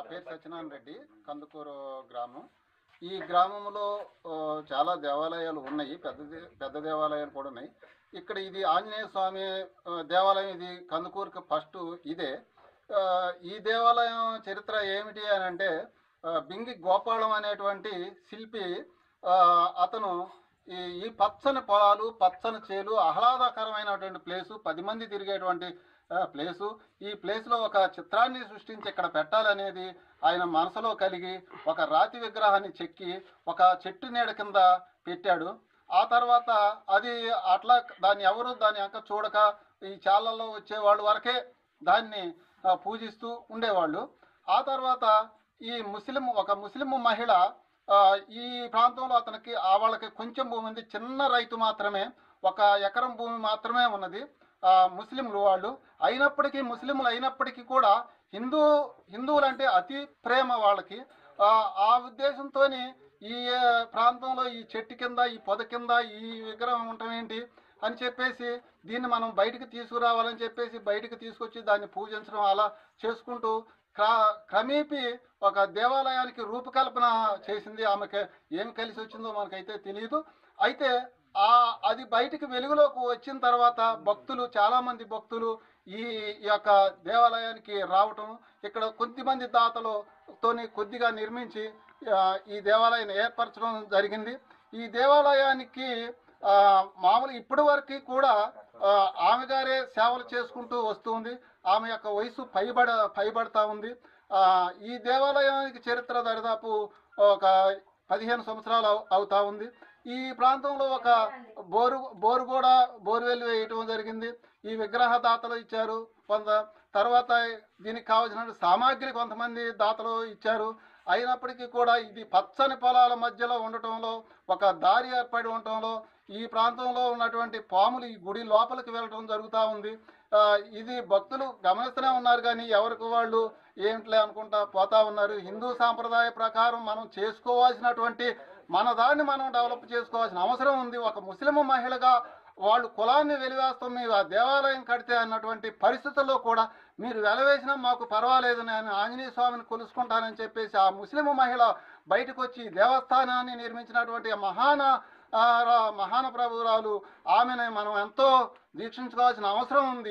పేరు సత్యనారాయణ రెడ్డి, కందుకూరు గ్రామం. ఈ గ్రామంలో ఆ, చాలా దేవాలయాలు ఉన్నాయి, పెద్ద దే- పెద్ద దేవాలయాలు కూడా ఉన్నాయి. ఇక్కడ ఇది ఆంజనేయ స్వామి ఆ, దేవాలయం. ఇది కందుకూరుకి ఫస్ట్ ఇదే. ఆ, ఈ దేవాలయం చరిత్ర ఏమిటి అని అంటే ఆ, బింగి గోపాలం అనేటువంటి శిల్పి ఆ, అతను ఈ ఈ పచ్చని పొలాలు, పచ్చని చేలు, ఆహ్లాదకరమైనటువంటి ప్లేసు, పది మంది తిరిగేటువంటి ఆ, ప్లేసు. ఈ ప్లేస్లో ఒక చిత్రాన్ని సృష్టించి ఇక్కడ పెట్టాలనేది ఆయన మనసులో కలిగి ఒక రాతి విగ్రహాన్ని చెక్కి ఒక చెట్టు నీడ కింద పెట్టాడు. ఆ తర్వాత అది అట్లా దాన్ని ఎవరు దాని అంక చూడక ఈ చాలల్లో వచ్చేవాళ్ళు వరకే దాన్ని ఆ, పూజిస్తూ ఉండేవాళ్ళు. ఆ తర్వాత ఈ ముస్లిం ఒక ముస్లిం మహిళ ఆ, ఈ ప్రాంతంలో అతనికి ఆ వాళ్ళకి కొంచెం భూమి ఉంది, చిన్న రైతు మాత్రమే, ఒక ఎకరం భూమి మాత్రమే ఉన్నది. ఆ, ముస్లింలు వాళ్ళు అయినప్పటికీ ముస్లింలు అయినప్పటికీ కూడా హిందూ హిందువులంటే అతి ప్రేమ వాళ్ళకి. ఆ, ఆ ఉద్దేశంతో ఈ ప్రాంతంలో ఈ చెట్టు కింద, ఈ పొద కింద ఈ విగ్రహం ఉండటం ఏంటి అని చెప్పేసి దీన్ని మనం బయటికి తీసుకురావాలని చెప్పేసి బయటికి తీసుకొచ్చి దాన్ని పూజించడం అలా చేసుకుంటూ క్ర క్రమేపీ ఒక దేవాలయానికి రూపకల్పన చేసింది. ఆమెకి ఏం కలిసి వచ్చిందో మనకైతే తెలియదు. అయితే ఆ అది బయటికి వెలుగులోకి వచ్చిన తర్వాత భక్తులు, చాలామంది భక్తులు ఈ యొక్క దేవాలయానికి రావటం, ఇక్కడ కొద్దిమంది దాతలతోని కొద్దిగా నిర్మించి ఆ, ఈ దేవాలయాన్ని ఏర్పరచడం జరిగింది. ఈ దేవాలయానికి ఆ, మామూలు ఇప్పటి వరకు కూడా ఆ, ఆమె గారే సేవలు చేసుకుంటూ వస్తుంది. ఆమె యొక్క వయసు పైబడ పైబడతా ఉంది. ఆ, ఈ దేవాలయానికి చరిత్ర దరిదాపు ఒక పదిహేను సంవత్సరాలు అవు- అవుతా ఉంది. ఈ ప్రాంతంలో ఒక బోరు బోరు కూడా బోర్వెల్ వేయటం జరిగింది. ఈ విగ్రహ దాతలు ఇచ్చారు కొంత. తర్వాత దీనికి కావాల్సిన సామాగ్రి కొంతమంది దాతలు ఇచ్చారు. అయినప్పటికీ కూడా ఇది పచ్చని పొలాల మధ్యలో ఉండటంలో, ఒక దారి ఏర్పడి ఉండటంలో ఈ ప్రాంతంలో ఉన్నటువంటి పాములు ఈ గుడి లోపలికి వెళ్ళటం జరుగుతూ ఉంది. ఆ, ఇది భక్తులు గమనిస్తూనే ఉన్నారు, కానీ ఎవరికి వాళ్ళు ఏమిట్లే అనుకుంటా పోతా ఉన్నారు. హిందూ సాంప్రదాయ ప్రకారం మనం చేసుకోవాల్సినటువంటి మన దాన్ని మనం డెవలప్ చేసుకోవాల్సిన అవసరం ఉంది. ఒక ముస్లిం మహిళగా వాళ్ళు కులాన్ని వెలివేస్తాం, మీరు ఆ దేవాలయం కడితే అన్నటువంటి పరిస్థితుల్లో కూడా మీరు వెలవేసినా మాకు పర్వాలేదు, నేను ఆంజనేయ స్వామిని కొలుసుకుంటానని చెప్పేసి ఆ ముస్లిం మహిళ బయటకు వచ్చి దేవస్థానాన్ని నిర్మించినటువంటి ఆ మహాన ఆ, రా- మహాన ప్రభువురాలు ఆమెను మనం ఎంతో దీక్షించుకోవాల్సిన అవసరం ఉంది.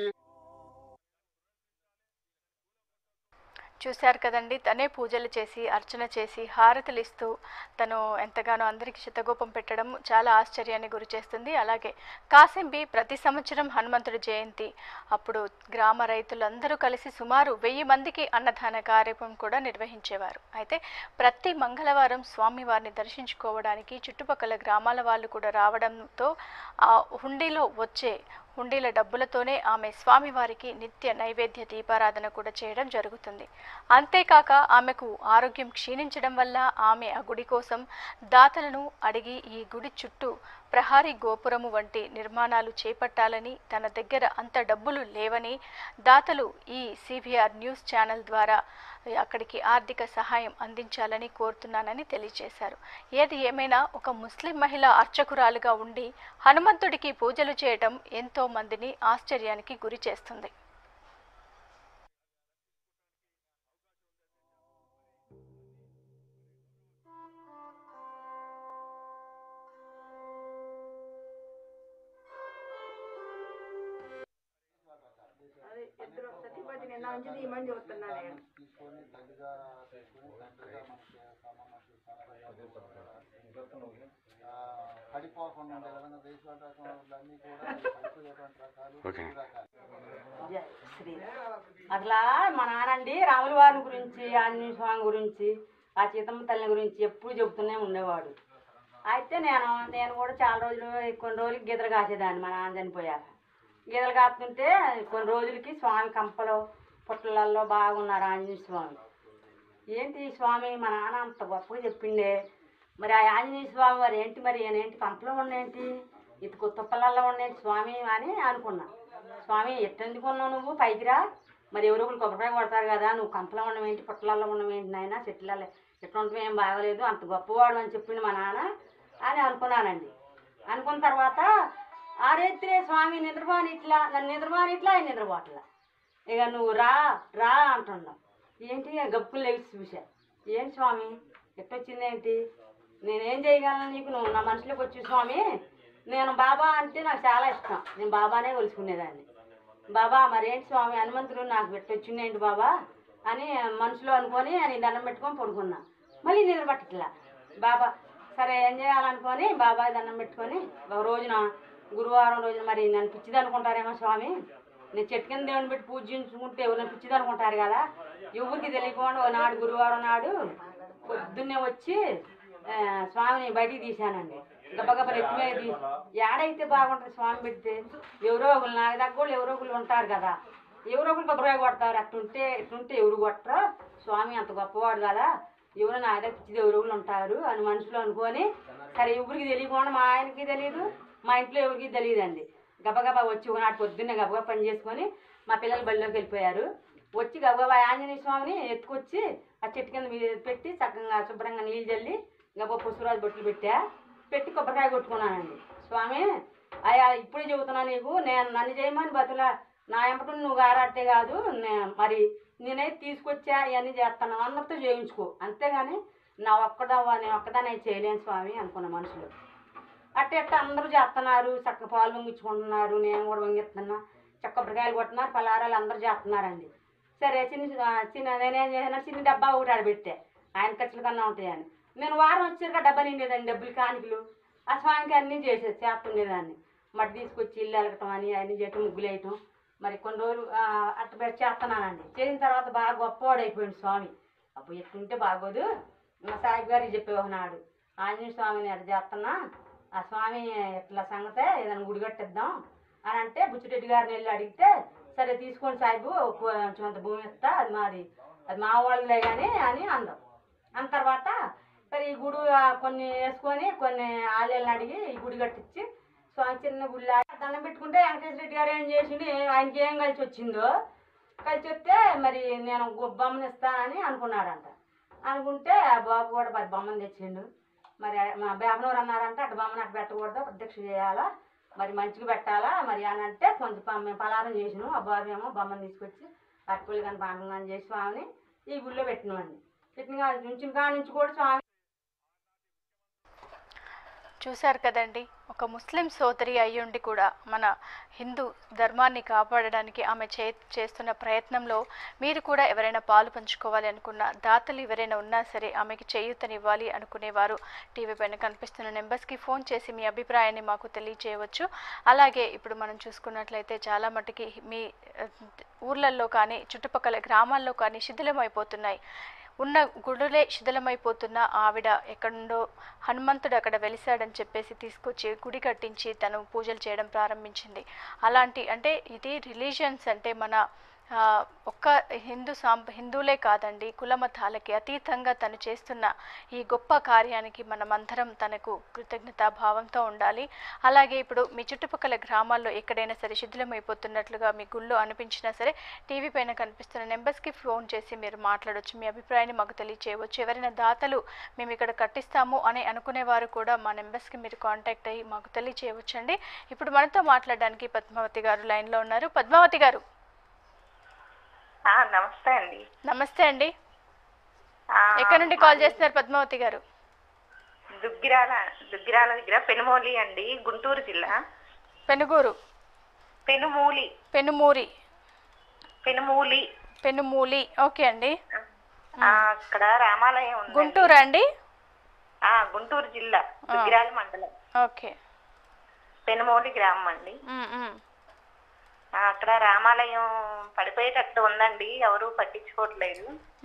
చూశారు కదండి, తనే పూజలు చేసి అర్చన చేసి హారతులు ఇస్తూ తను ఎంతగానో అందరికీ శతగోపం పెట్టడం చాలా ఆశ్చర్యాన్ని గురి చేస్తుంది. అలాగే కాసింబి ప్రతి సంవత్సరం హనుమంతుడి జయంతి అప్పుడు గ్రామ రైతులందరూ కలిసి సుమారు వెయ్యి మందికి అన్నదాన కార్యక్రమం కూడా నిర్వహించేవారు. అయితే ప్రతి మంగళవారం స్వామివారిని దర్శించుకోవడానికి చుట్టుపక్కల గ్రామాల వాళ్ళు కూడా రావడంతో ఆ హుండీలో వచ్చే హుండీల డబ్బులతోనే ఆమె స్వామివారికి నిత్య నైవేద్య దీపారాధన కూడా చేయడం జరుగుతుంది. అంతేకాక ఆమెకు ఆరోగ్యం క్షీణించడం వల్ల ఆమె ఆ గుడి కోసం దాతలను అడిగి ఈ గుడి చుట్టూ ప్రహారీ గోపురము వంటి నిర్మాణాలు చేపట్టాలని, తన దగ్గర అంత డబ్బులు లేవని దాతలు ఈ సిబిఆర్ న్యూస్ ఛానల్ ద్వారా అక్కడికి ఆర్థిక సహాయం అందించాలని కోరుతున్నానని తెలియజేశారు. ఏది ఏమైనా ఒక ముస్లిం మహిళ అర్చకురాలుగా ఉండి హనుమంతుడికి పూజలు చేయటం ఎంతో మందిని ఆశ్చర్యానికి గురి చేస్తుంది. ఇద్దరు సతీపతి నిన్న నుంచి తీయమని చూస్తున్నా నేను. తీసుకొని తల్లిగా తీసుకొని తండ్రిగా మనకి ఆ, పడిపోకుండా ఉండే విధంగా దేశవాళ రకాలన్నీ కూడా పడిపోయేటువంటి రకాలు ఈ రకాలు. జై శ్రీ. అసలు మా నానండి రాముల వారి గురించి, ఆంజనేయ స్వామి గురించి, ఆ సీతమ్మ తల్లి గురించి ఎప్పుడు చెబుతూనే ఉండేవాడు. అయితే నేను నేను కూడా చాలా రోజులు కొన్ని రోజులకి గీతలు కాసేదాన్ని మా నాన్న చనిపోయాక. గీతలు కాస్తుంటే కొన్ని రోజులకి స్వామి కంపలో పుట్టలలో బాగున్నారు ఆంజనేయ స్వామి. ఏంటి ఈ స్వామి మా నాన్న అంత గొప్పగా చెప్పిండే, మరి ఆ ఆంజనేయ స్వామి వారు ఏంటి, మరి ఈయనేంటి కంపలో ఉండేంటి, ఇటుకు తుప్పలల్లో ఉండేంటి స్వామి అని అనుకున్నా. స్వామి ఎట్టెందుకున్నావు నువ్వు, పైకి రా, మరి ఎవరో ఒకరు కొబ్బరికాయ కొడతారు కదా, నువ్వు కంపలో ఉండవేంటి, పుట్టలలో ఉండవేంటి నాయన, చెట్లలో ఎట్లా ఉంటే ఏం బాగలేదు, అంత గొప్పవాడు అని చెప్పిండు మా నాన్న అని అనుకున్నానండి. అనుకున్న తర్వాత ఆ రేత్రే స్వామి నిద్రపోని ఇట్లా, నన్ను నిద్రపోని ఇట్లా ఆయన నిద్రపోట్లా. ఇక నువ్వు రా రా అంటున్నావు. ఏంటి గప్పులు లేచి చూసా. ఏంటి స్వామి ఎట్టొచ్చిందేంటి, నేనేం చేయగలను నీకు, నువ్వు నా మనసులోకి వచ్చి స్వామి, నేను బాబా అంటే నాకు చాలా ఇష్టం, నేను బాబానే కొలుసుకునేదాన్ని. బాబా మరేంటి స్వామి హనుమంతుడు నాకు పెట్టొచ్చిందేంటి బాబా అని మనసులో అనుకొని అని దండం పెట్టుకొని పడుకున్నా. మళ్ళీ నిద్ర పట్టట్లా. బాబా సరే ఏం చేయాలనుకొని బాబా దండం పెట్టుకొని ఒక రోజున గురువారం రోజున మరి నన్ను పిచ్చిది అనుకుంటారేమో స్వామి, నేను చెట్టు కింద దేవుని పెట్టి పూజించుకుంటే ఎవరైనా పిచ్చిది అనుకుంటారు కదా, ఎవరికి తెలియకుండా నాడు గురువారం నాడు పొద్దున్నే వచ్చి స్వామిని బయటికి తీశానండి. గబగబ ఎత్తి మీద తీసి ఏడైతే బాగుంటుంది స్వామి పెడితే, ఎవరో ఒకరు నాకు దగ్గర ఎవరో ఒకరు ఉంటారు కదా, ఎవరో ఒకరు కొబ్బరికాయ కొడతారు, అట్టుంటే ఇట్టుంటే ఎవరు కొట్టరు, స్వామి అంత గొప్పవాడు కదా, ఎవరు నా దగ్గర పిచ్చిది ఎవరు ఒకరు ఉంటారు అని మనసులో అనుకొని సరే ఎవరికి తెలియకుండా మా ఆయనకి తెలియదు, మా ఇంట్లో ఎవరికి తెలియదండి. గబగబా వచ్చి ఒకనాడు పొద్దున్నే గబగబా పని చేసుకొని మా పిల్లలు బడిలోకి వెళ్ళిపోయారు. వచ్చి గబగబా ఆంజనేయ స్వామిని ఎత్తుకొచ్చి ఆ చెట్టు కింద మీద పెట్టి చక్కగా శుభ్రంగా నీళ్ళు చల్లి గబగబా పుష్పరాజు బొట్లు పెట్టా, పెట్టి కొబ్బరికాయ కొట్టుకున్నానండి. స్వామి అయ్యా ఇప్పుడే చెబుతున్నా నీకు, నేను నన్ను చేయమని బతులా నా ఎంపటి నువ్వు గారాటే కాదు, మరి నేనైతే తీసుకొచ్చా ఇవన్నీ చేస్తాను, అందరితో చేయించుకో, అంతేగాని నా ఒక్కదవ్వ నేను ఒక్కదాన్ని చేయలేను స్వామి అనుకున్న మనుషులు. అట్ట అట్ట అందరూ చేస్తున్నారు, చక్క పాలు వంగించుకుంటున్నారు, నేను కూడా వంగిస్తున్నా, చక్క కొబ్బరికాయలు కొట్టున్నారు, పలారాలు అందరూ చేస్తున్నారండి. సరే చిన్న చిన్న నేనేం చేసినా చిన్న డబ్బా ఒకటి ఆడబెట్టే ఆయన ఖర్చుల కన్నా ఉంటాయని. నేను వారం వచ్చాక డబ్బా నిండేదండి, డబ్బులు కానికలు ఆ స్వామికి అన్నీ చేసేది చేస్తుండేదాన్ని. మట్టి తీసుకొచ్చి ఇల్లు అలగటం అని అన్నీ చేయటం, ముగ్గులు వేయటం, మరి కొన్ని రోజులు అట్ట పెట్టి చేస్తున్నానండి. చేసిన తర్వాత బాగా గొప్పవాడు అయిపోయింది స్వామి. అప్పుడు ఎట్టుంటే బాగోదు, మా సాయి గారికి చెప్పేవాడు, ఆంజనేయ స్వామిని అట్ట చేస్తున్నా, ఆ స్వామి ఇట్లా సంగతే ఏదైనా గుడి కట్టిద్దాం అని అంటే బుచ్చిరెడ్డి గారిని వెళ్ళి అడిగితే సరే తీసుకోండి సాయిబు కొంచెం అంత భూమి ఇస్తా, అది మాది అది మా వాళ్ళదే కానీ అని అందాం. అన్న తర్వాత సరే ఈ గుడి కొన్ని వేసుకొని కొన్ని ఆలయాలను అడిగి ఈ గుడి కట్టించి స్వామి చిన్న గుడి దండం పెట్టుకుంటే వెంకటేశ్వర రెడ్డి గారు ఏం చేసిండు, ఆయనకి ఏం కలిసి వచ్చిందో కలిసి వస్తే మరి నేను బొమ్మను ఇస్తానని అనుకున్నాడంట. అనుకుంటే ఆ బాబు కూడా మరి బొమ్మను తెచ్చిండు. మరి మా బేపనూరు అన్నారంటే అటు బొమ్మను అటు పెట్టకూడదు, ప్రత్యక్ష చేయాలా, మరి మంచిగా పెట్టాలా మరి అని అంటే కొంచెం మేము పలారం చేసినాం. ఆ బాబు ఏమో బొమ్మను తీసుకొచ్చి అటుకులు కానీ పాండలు కానీ చేసి స్వామిని ఈ గుళ్ళో పెట్టినామండి. పెట్టిన కాడ నుంచి కాడ నుంచి కూడా స్వామి చూశారు కదండి, ఒక ముస్లిం సోదరి అయ్యుండి కూడా మన హిందూ ధర్మాన్ని కాపాడడానికి ఆమె చే చేస్తున్న ప్రయత్నంలో మీరు కూడా ఎవరైనా పాలు పంచుకోవాలి అనుకున్న దాతలు ఎవరైనా ఉన్నా సరే ఆమెకి చేయూతనివ్వాలి అనుకునేవారు టీవీ పైన కనిపిస్తున్న నెంబర్స్కి ఫోన్ చేసి మీ అభిప్రాయాన్ని మాకు తెలియజేయవచ్చు. అలాగే ఇప్పుడు మనం చూసుకున్నట్లయితే చాలా మటుకి మీ ఊర్లలో కానీ చుట్టుపక్కల గ్రామాల్లో కానీ శిథిలమైపోతున్నాయి. ఉన్న గుడులే శిథిలమైపోతున్న ఆవిడ ఎక్కడుండో హనుమంతుడు అక్కడ వెలిశాడని చెప్పేసి తీసుకొచ్చి గుడి కట్టించి తను పూజలు చేయడం ప్రారంభించింది. అలాంటి అంటే ఇది రిలీజియన్స్ అంటే మన ఒక్క హిందూ సాంప హిందువులే కాదండి, కులమతాలకి అతీతంగా తను చేస్తున్న ఈ గొప్ప కార్యానికి మనమందరం తనకు కృతజ్ఞతాభావంతో ఉండాలి. అలాగే ఇప్పుడు మీ చుట్టుపక్కల గ్రామాల్లో ఎక్కడైనా సరే శిథిలమైపోతున్నట్లుగా మీ గుళ్ళో అనిపించినా సరే టీవీ పైన కనిపిస్తున్న నెంబర్స్కి ఫోన్ చేసి మీరు మాట్లాడవచ్చు, మీ అభిప్రాయాన్ని మాకు తెలియచేయవచ్చు. ఎవరైనా దాతలు మేము ఇక్కడ కట్టిస్తాము అని అనుకునేవారు కూడా మా నెంబర్స్కి మీరు కాంటాక్ట్ అయ్యి మాకు తెలియచేయవచ్చండి. ఇప్పుడు మనతో మాట్లాడడానికి పద్మావతి గారు లైన్లో ఉన్నారు. పద్మావతి గారు నమస్తే అండి. నమస్తే అండి, ఎక్కడి నుండి కాల్ చేస్తున్నారు పద్మావతి గారు? దుగ్గిరాల దుగ్గిరాల దగ్గర పెనుమూలి అండి, గుంటూరు జిల్లా. పెనుగూరు పెనుమూలి పెనుమూరి పెనుమూలి పెనుమూలి ఓకే అండి. అక్కడ రామాలయం ఉంది. గుంటూరు అండి? గుంటూరు జిల్లా, దుగ్గిరాల మండలం. ఓకే. పెనుమూలి గ్రామం అండి. అక్కడ రామాలయం పడిపోయేటట్టు ఉందండి, ఎవరు పట్టించుకోవట్లేదు.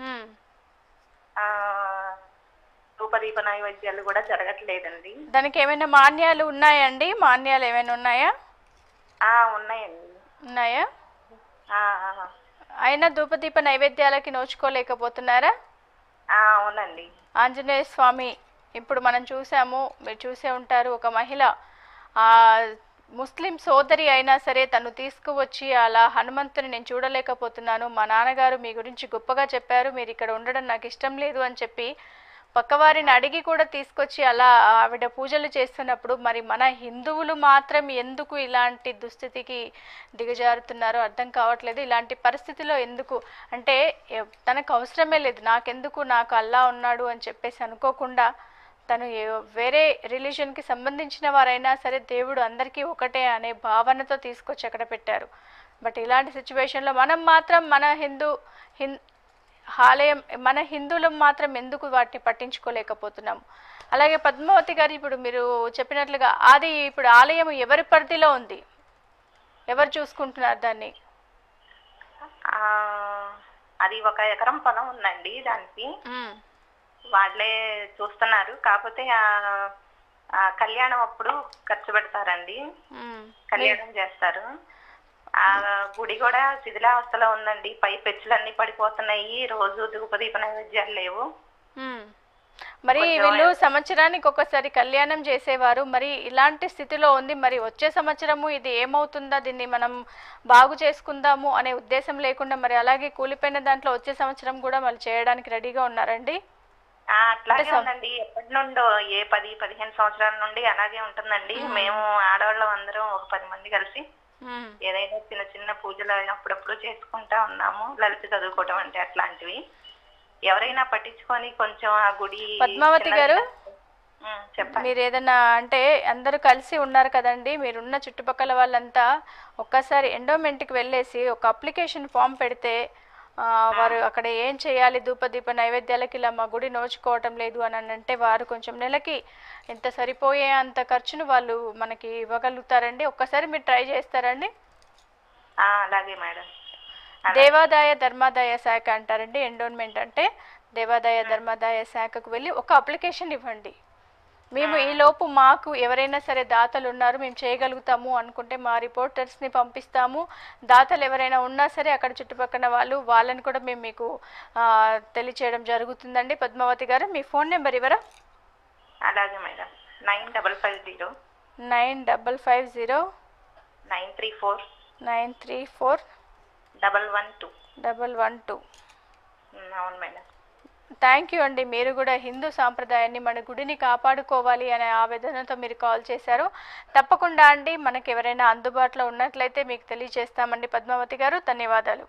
ధూపదీప నైవేద్యాలు కూడా జరగట్లేదండి. దానికి ఏమైనా మాన్యాలు ఉన్నాయండి? మాన్యాలు ఏమైనా ఉన్నాయా? ఉన్నాయండి. ఉన్నాయా? అయినా ధూపదీప నైవేద్యాలకి నోచుకోలేకపోతున్నారా? అవునండి. ఆంజనేయ స్వామి ఇప్పుడు మనం చూసాము, మీరు చూసే ఉంటారు, ఒక మహిళ ఆ ముస్లిం సోదరి అయినా సరే తను తీసుకువచ్చి అలా హనుమంతుని నేను చూడలేకపోతున్నాను, మా నాన్నగారు మీ గురించి గొప్పగా చెప్పారు, మీరు ఇక్కడ ఉండడం నాకు ఇష్టం లేదు అని చెప్పి పక్కవారిని అడిగి కూడా తీసుకొచ్చి అలా ఆవిడ పూజలు చేస్తున్నప్పుడు మరి మన హిందువులు మాత్రం ఎందుకు ఇలాంటి దుస్థితికి దిగజారుతున్నారో అర్థం కావట్లేదు. ఇలాంటి పరిస్థితిలో ఎందుకు అంటే ఎ- తనకు అవసరమే లేదు, నాకెందుకు, నాకు అల్లా ఉన్నాడు అని చెప్పేసి అనుకోకుండా తను ఏ- వేరే రిలీజన్కి సంబంధించిన వారైనా సరే దేవుడు అందరికీ ఒకటే అనే భావనతో తీసుకొచ్చి అక్కడ పెట్టారు. బట్ ఇలాంటి సిచ్యువేషన్లో మనం మాత్రం మన హిందూ హిన్ ఆలయం మన హిందువులం మాత్రం ఎందుకు వాటిని పట్టించుకోలేకపోతున్నాం. అలాగే పద్మావతి గారు, ఇప్పుడు మీరు చెప్పినట్లుగా అది ఇప్పుడు ఆలయం ఎవరి పరిధిలో ఉంది, ఎవరు చూసుకుంటున్నారు దాన్ని? ఆ, అది ఒక ఎకరం పొలం ఉందండి, దానికి మ్మ్. వాళ్ళే చూస్తున్నారు. కాకపోతే ఆ ఆ కళ్యాణం అప్పుడు ఖర్చు పెడతారండి, మ్మ్. కళ్యాణం చేస్తారు. ఆ గుడి కూడా శిథిలావస్థలో ఉందండి, పై పెచ్చులన్నీ పడిపోతున్నాయి, రోజు ధూపదీప నైవేద్యాలు లేవు. మ్మ్. మరి కొంచెం వీళ్ళు సంవత్సరానికి ఒకసారి కళ్యాణం చేసేవారు, మరి ఇలాంటి స్థితిలో ఉంది. మరి వచ్చే సంవత్సరము ఇది ఏమవుతుందా, దీన్ని మనం బాగు చేసుకుందాము అనే ఉద్దేశం లేకుండా మరి అలాగే కూలిపోయిన దాంట్లో వచ్చే సంవత్సరం కూడా మళ్ళీ చేయడానికి రెడీగా ఉన్నారండి? ఆ అట్లాగే ఉందండి, ఎప్పటి నుండో ఏ పది పదిహేను సంవత్సరాల నుండి అలాగే ఉంటుందండి. మేము ఆడవాళ్ళం అందరం ఒక పది మంది కలిసి మ్మ్. ఏదైనా చిన్న చిన్న పూజలు అప్పుడప్పుడు చేసుకుంటా ఉన్నాము, లలిత చదువుకోవటం అంటే అట్లాంటివి. ఎవరైనా పట్టించుకొని కొంచెం ఆ గుడి పద్మావతి గారు, ఉమ్, చెప్పండి. మీరు ఏదన్నా అంటే అందరూ కలిసి ఉన్నారు కదండి, మీరున్న చుట్టుపక్కల వాళ్ళంతా ఒక్కసారి ఎండోమెంట్కి వెళ్ళేసి ఒక అప్లికేషన్ ఫామ్ పెడితే ఆ, వారు అక్కడ ఏం చేయాలి, ధూపదీప నైవేద్యాలకి ఇలా మా గుడి నోచుకోవటం లేదు అని అంటే వారు కొంచెం నెలకి ఎంత సరిపోయే అంత ఖర్చును వాళ్ళు మనకి ఇవ్వగలుగుతారండి. ఒక్కసారి మీరు ట్రై చేస్తారండి? ఆ, అలాగే మేడం. దేవాదాయ ధర్మాదాయ శాఖ అంటారండి, ఎండోన్మెంట్ అంటే దేవాదాయ ధర్మాదాయ శాఖకు వెళ్ళి ఒక అప్లికేషన్ ఇవ్వండి. మేము ఈ లోపు మాకు ఎవరైనా సరే దాతలు ఉన్నారు, మేము చేయగలుగుతాము అనుకుంటే మా రిపోర్టర్స్ని పంపిస్తాము. దాతలు ఎవరైనా ఉన్నా సరే అక్కడ చుట్టుపక్కల వాళ్ళు వాళ్ళని కూడా మేము మీకు ఆ, తెలియచేయడం జరుగుతుందండి. పద్మావతి గారు, మీ ఫోన్ నెంబర్ ఇవ్వరా? అలాగే madam. Nine double five zero nine double five zero nine three four nine three four double one two. Double one two. అవును మేడం. థ్యాంక్ యూ అండి. మీరు కూడా హిందూ సాంప్రదాయాన్ని, మన గుడిని కాపాడుకోవాలి అనే ఆవేదనతో మీరు కాల్ చేశారు. తప్పకుండా అండి, మనకు ఎవరైనా అందుబాటులో ఉన్నట్లయితే మీకు తెలియజేస్తామండి. పద్మావతి గారు, ధన్యవాదాలు.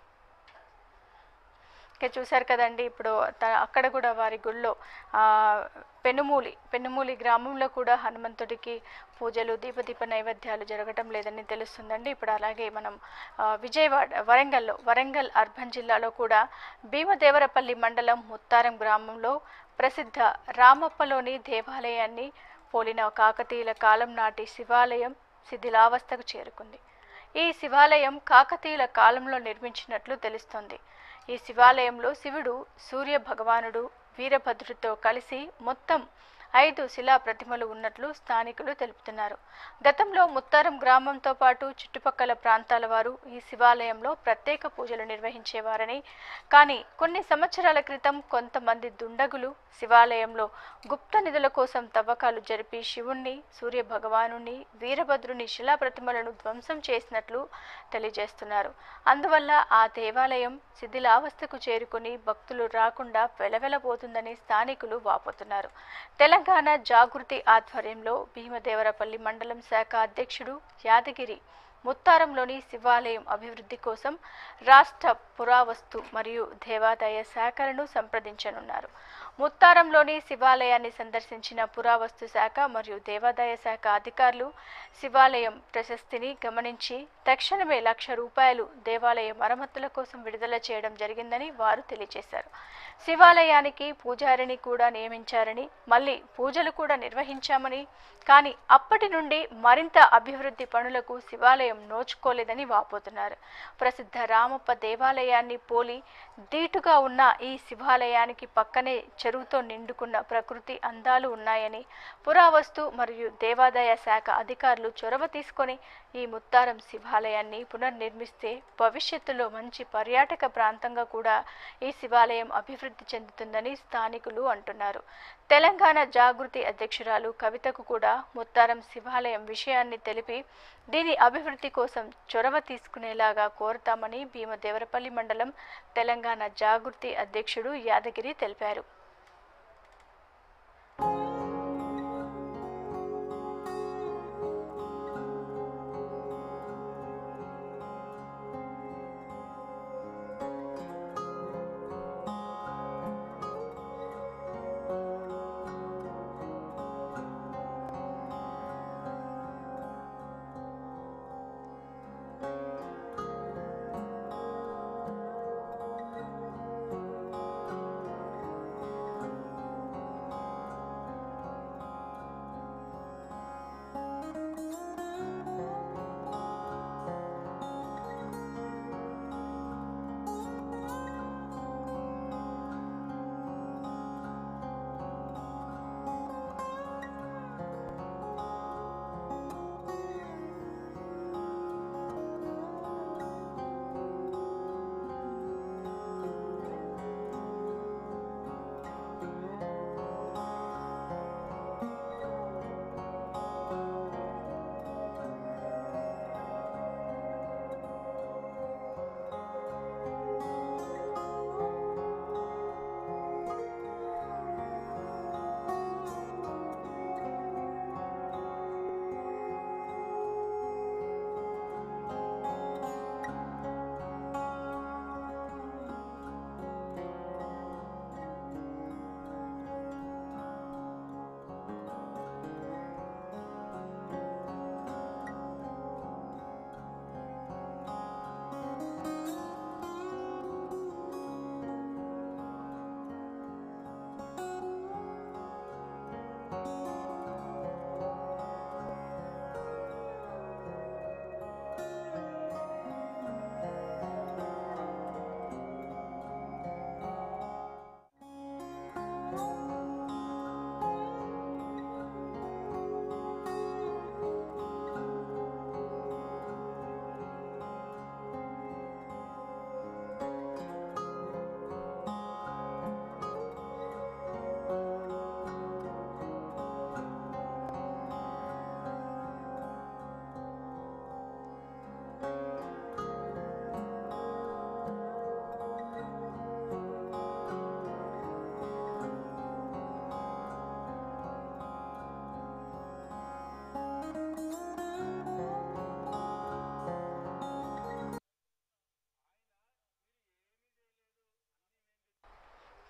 ఇక చూశారు కదండి, ఇప్పుడు త- అక్కడ కూడా వారి గుళ్ళో ఆ, పెనుమూలి పెనుమూలి గ్రామంలో కూడా హనుమంతుడికి పూజలు, దీపదీప నైవేద్యాలు జరగటం లేదని తెలుస్తుందండి. ఇప్పుడు అలాగే మనం ఆ, విజయవాడ వరంగల్లో వరంగల్ అర్బన్ జిల్లాలో కూడా భీమదేవరపల్లి మండలం ముత్తారం గ్రామంలో ప్రసిద్ధ రామప్పలోని దేవాలయాన్ని పోలిన కాకతీయుల కాలం నాటి శివాలయం శిథిలావస్థకు చేరుకుంది. ఈ శివాలయం కాకతీయుల కాలంలో నిర్మించినట్లు తెలుస్తోంది. ఈ శివాలయంలో శివుడు, సూర్య భగవానుడు, వీరభద్రుడితో కలిసి మొత్తం ఐదు శిలా ప్రతిమలు ఉన్నట్లు స్థానికులు తెలుపుతున్నారు. గతంలో ముత్తారం గ్రామంతో పాటు చుట్టుపక్కల ప్రాంతాల వారు ఈ శివాలయంలో ప్రత్యేక పూజలు నిర్వహించేవారని, కానీ కొన్ని సంవత్సరాల క్రితం కొంతమంది దుండగులు శివాలయంలో గుప్త నిధుల కోసం తవ్వకాలు జరిపి శివుణ్ణి, సూర్య భగవానుని, వీరభద్రుని శిలా ప్రతిమలను ధ్వంసం చేసినట్లు తెలియజేస్తున్నారు. అందువల్ల ఆ దేవాలయం శిథిలావస్థకు చేరుకుని భక్తులు రాకుండా వెలవెలబోతుందని స్థానికులు వాపోతున్నారు. తెలంగాణ జాగృతి ఆధ్వర్యంలో భీమదేవరపల్లి మండలం శాఖ అధ్యక్షుడు యాదగిరి ముత్తారంలోని శివాలయం అభివృద్ధి కోసం రాష్ట్ర పురావస్తు మరియు దేవాదాయ శాఖలను సంప్రదించనున్నారు. ముత్తారంలోని శివాలయాన్ని సందర్శించిన పురావస్తు శాఖ మరియు దేవాదాయ శాఖ అధికారులు శివాలయం ప్రశస్తిని గమనించి తక్షణమే లక్ష రూపాయలు దేవాలయ మరమ్మతుల కోసం విడుదల చేయడం జరిగిందని వారు తెలియజేశారు. శివాలయానికి పూజారిని కూడా నియమించారని, మళ్ళీ పూజలు కూడా నిర్వహించామని, కానీ అప్పటి నుండి మరింత అభివృద్ధి పనులకు శివాలయం నోచుకోలేదని వాపోతున్నారు. ప్రసిద్ధ రామప్ప దేవాలయాన్ని పోలి దీటుగా ఉన్న ఈ శివాలయానికి పక్కనే చెరువుతో నిండుకున్న ప్రకృతి అందాలు ఉన్నాయని, పురావస్తు మరియు దేవాదాయ శాఖ అధికారులు చొరవ తీసుకొని ఈ ముత్తారం శివాలయాన్ని పునర్నిర్మిస్తే భవిష్యత్తులో మంచి పర్యాటక ప్రాంతంగా కూడా ఈ శివాలయం అభివృద్ధి చెందుతుందని స్థానికులు అంటున్నారు. తెలంగాణ జాగృతి అధ్యక్షురాలు కవితకు కూడా ముత్తారం శివాలయం విషయాన్ని తెలిపి దీని అభివృద్ధి కోసం చొరవ తీసుకునేలాగా కోరుతామని భీమదేవరపల్లి మండలం తెలంగాణ జాగృతి అధ్యక్షుడు యాదగిరి తెలిపారు.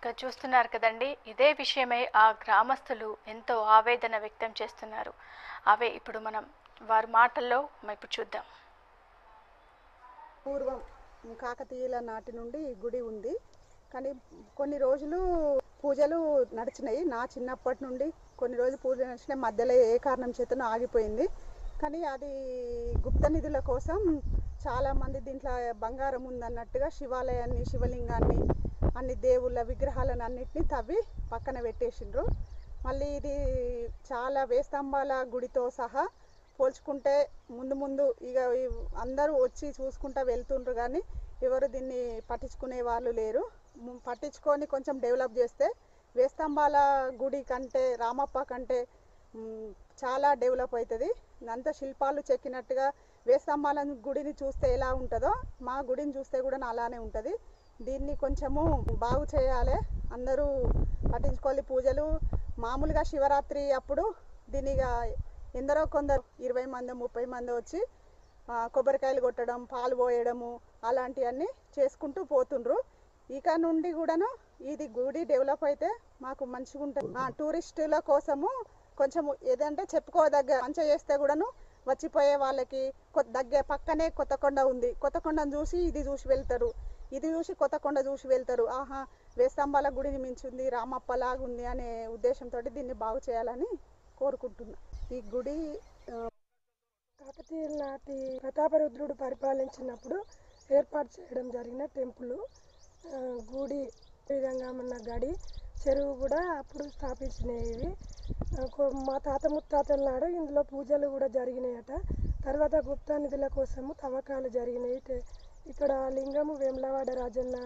ఇక చూస్తున్నారు కదండి, ఇదే విషయమై ఆ గ్రామస్తులు ఎంతో ఆవేదన వ్యక్తం చేస్తున్నారు. అవే ఇప్పుడు మనం వారి మాటల్లో ఇప్పుడు చూద్దాం. పూర్వం కాకతీయుల నాటి నుండి ఈ గుడి ఉంది, కానీ కొన్ని రోజులు పూజలు నడిచినాయి. నా చిన్నప్పటి నుండి కొన్ని రోజులు పూజలు నడిచినాయి, మధ్యలో ఏ కారణం చేతనో ఆగిపోయింది. కానీ అది గుప్త నిధుల కోసం చాలామంది దీంట్లో బంగారం ఉందన్నట్టుగా శివాలయాన్ని, శివలింగాన్ని, అన్ని దేవుళ్ళ విగ్రహాలను అన్నిటినీ తవ్వి పక్కన పెట్టేసిండ్రు. మళ్ళీ ఇది చాలా వేస్తంభాల గుడితో సహా పోల్చుకుంటే ముందు ముందు ఇక అందరూ వచ్చి చూసుకుంటూ వెళ్తుండ్రు, కానీ ఎవరు దీన్ని పట్టించుకునే వాళ్ళు లేరు. పట్టించుకొని కొంచెం డెవలప్ చేస్తే వేస్తంభాల గుడి కంటే, రామప్ప కంటే చాలా డెవలప్ అవుతుంది. అంత శిల్పాలు చెక్కినట్టుగా వేస్తంభాల గుడిని చూస్తే ఎలా ఉంటుందో మా గుడిని చూస్తే కూడా అలానే ఉంటుంది. దీన్ని కొంచెము బాగు చేయాలి, అందరూ పట్టించుకోవాలి. పూజలు మామూలుగా శివరాత్రి అప్పుడు దీనిగా ఎందరో కొందరు ఇరవై మంది ముప్పై మంది వచ్చి కొబ్బరికాయలు కొట్టడం, పాలు పోయడము అలాంటివన్నీ చేసుకుంటూ పోతుండ్రు. ఇక నుండి కూడాను ఇది గుడి డెవలప్ అయితే మాకు మంచిగా ఉంటుంది. టూరిస్టుల కోసము కొంచెము ఏదంటే చెప్పుకోదగ్గ మంచిగా చేస్తే కూడాను వచ్చిపోయే వాళ్ళకి దగ్గర పక్కనే కొత్తకొండ ఉంది, కొత్తకొండను చూసి ఇది చూసి వెళ్తారు, ఇది చూసి కొత్తకొండ చూసి వెళ్తారు. ఆహా వేస్తంభాల గుడిని మించింది, రామప్ప లాగుంది అనే ఉద్దేశంతో దీన్ని బాగు చేయాలని కోరుకుంటున్నా. ఈ గుడి కాకతీయుల నాటి ప్రతాపరుద్రుడు పరిపాలించినప్పుడు ఏర్పాటు చేయడం జరిగిన టెంపుల్. గుడి విధంగా ఉన్న గడి చెరువు కూడా అప్పుడు స్థాపించినవి. మా తాత ముత్తాతల నాడు ఇందులో పూజలు కూడా జరిగినాయట. తర్వాత గుప్త నిధుల కోసము తవ్వకాలు జరిగినాయి. ఇక్కడ లింగము వేములవాడ రాజన్న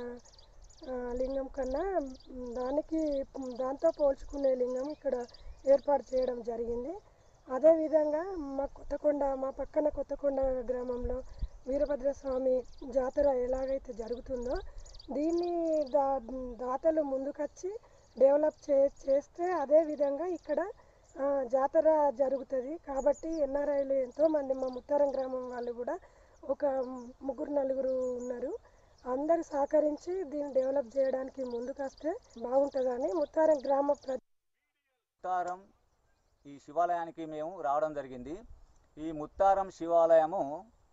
లింగం కన్నా దానికి దాంతో పోల్చుకునే లింగం ఇక్కడ ఏర్పాటు చేయడం జరిగింది. అదేవిధంగా మా కొత్తకొండ మా పక్కన కొత్తకొండ గ్రామంలో వీరభద్రస్వామి జాతర ఎలాగైతే జరుగుతుందో దీన్ని దా దాతలు ముందుకొచ్చి డెవలప్ చే చేస్తే అదేవిధంగా ఇక్కడ జాతర జరుగుతుంది. కాబట్టి ఎన్ఆర్ఐలు ఎంతోమంది మా ముత్తారం గ్రామం వాళ్ళు కూడా ఒక ముగ్గురు నలుగురు ఉన్నారు. అందరూ సహకరించి దీన్ని డెవలప్ చేయడానికి ముందుకొస్తే బాగుంటుందని ముత్తారం గ్రామ ప్ర ముత్తారం ఈ శివాలయానికి మేము రావడం జరిగింది. ఈ ముత్తారం శివాలయము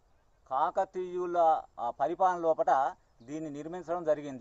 కాకతీయుల పరిపాలన లోపల దీన్ని నిర్మించడం జరిగింది.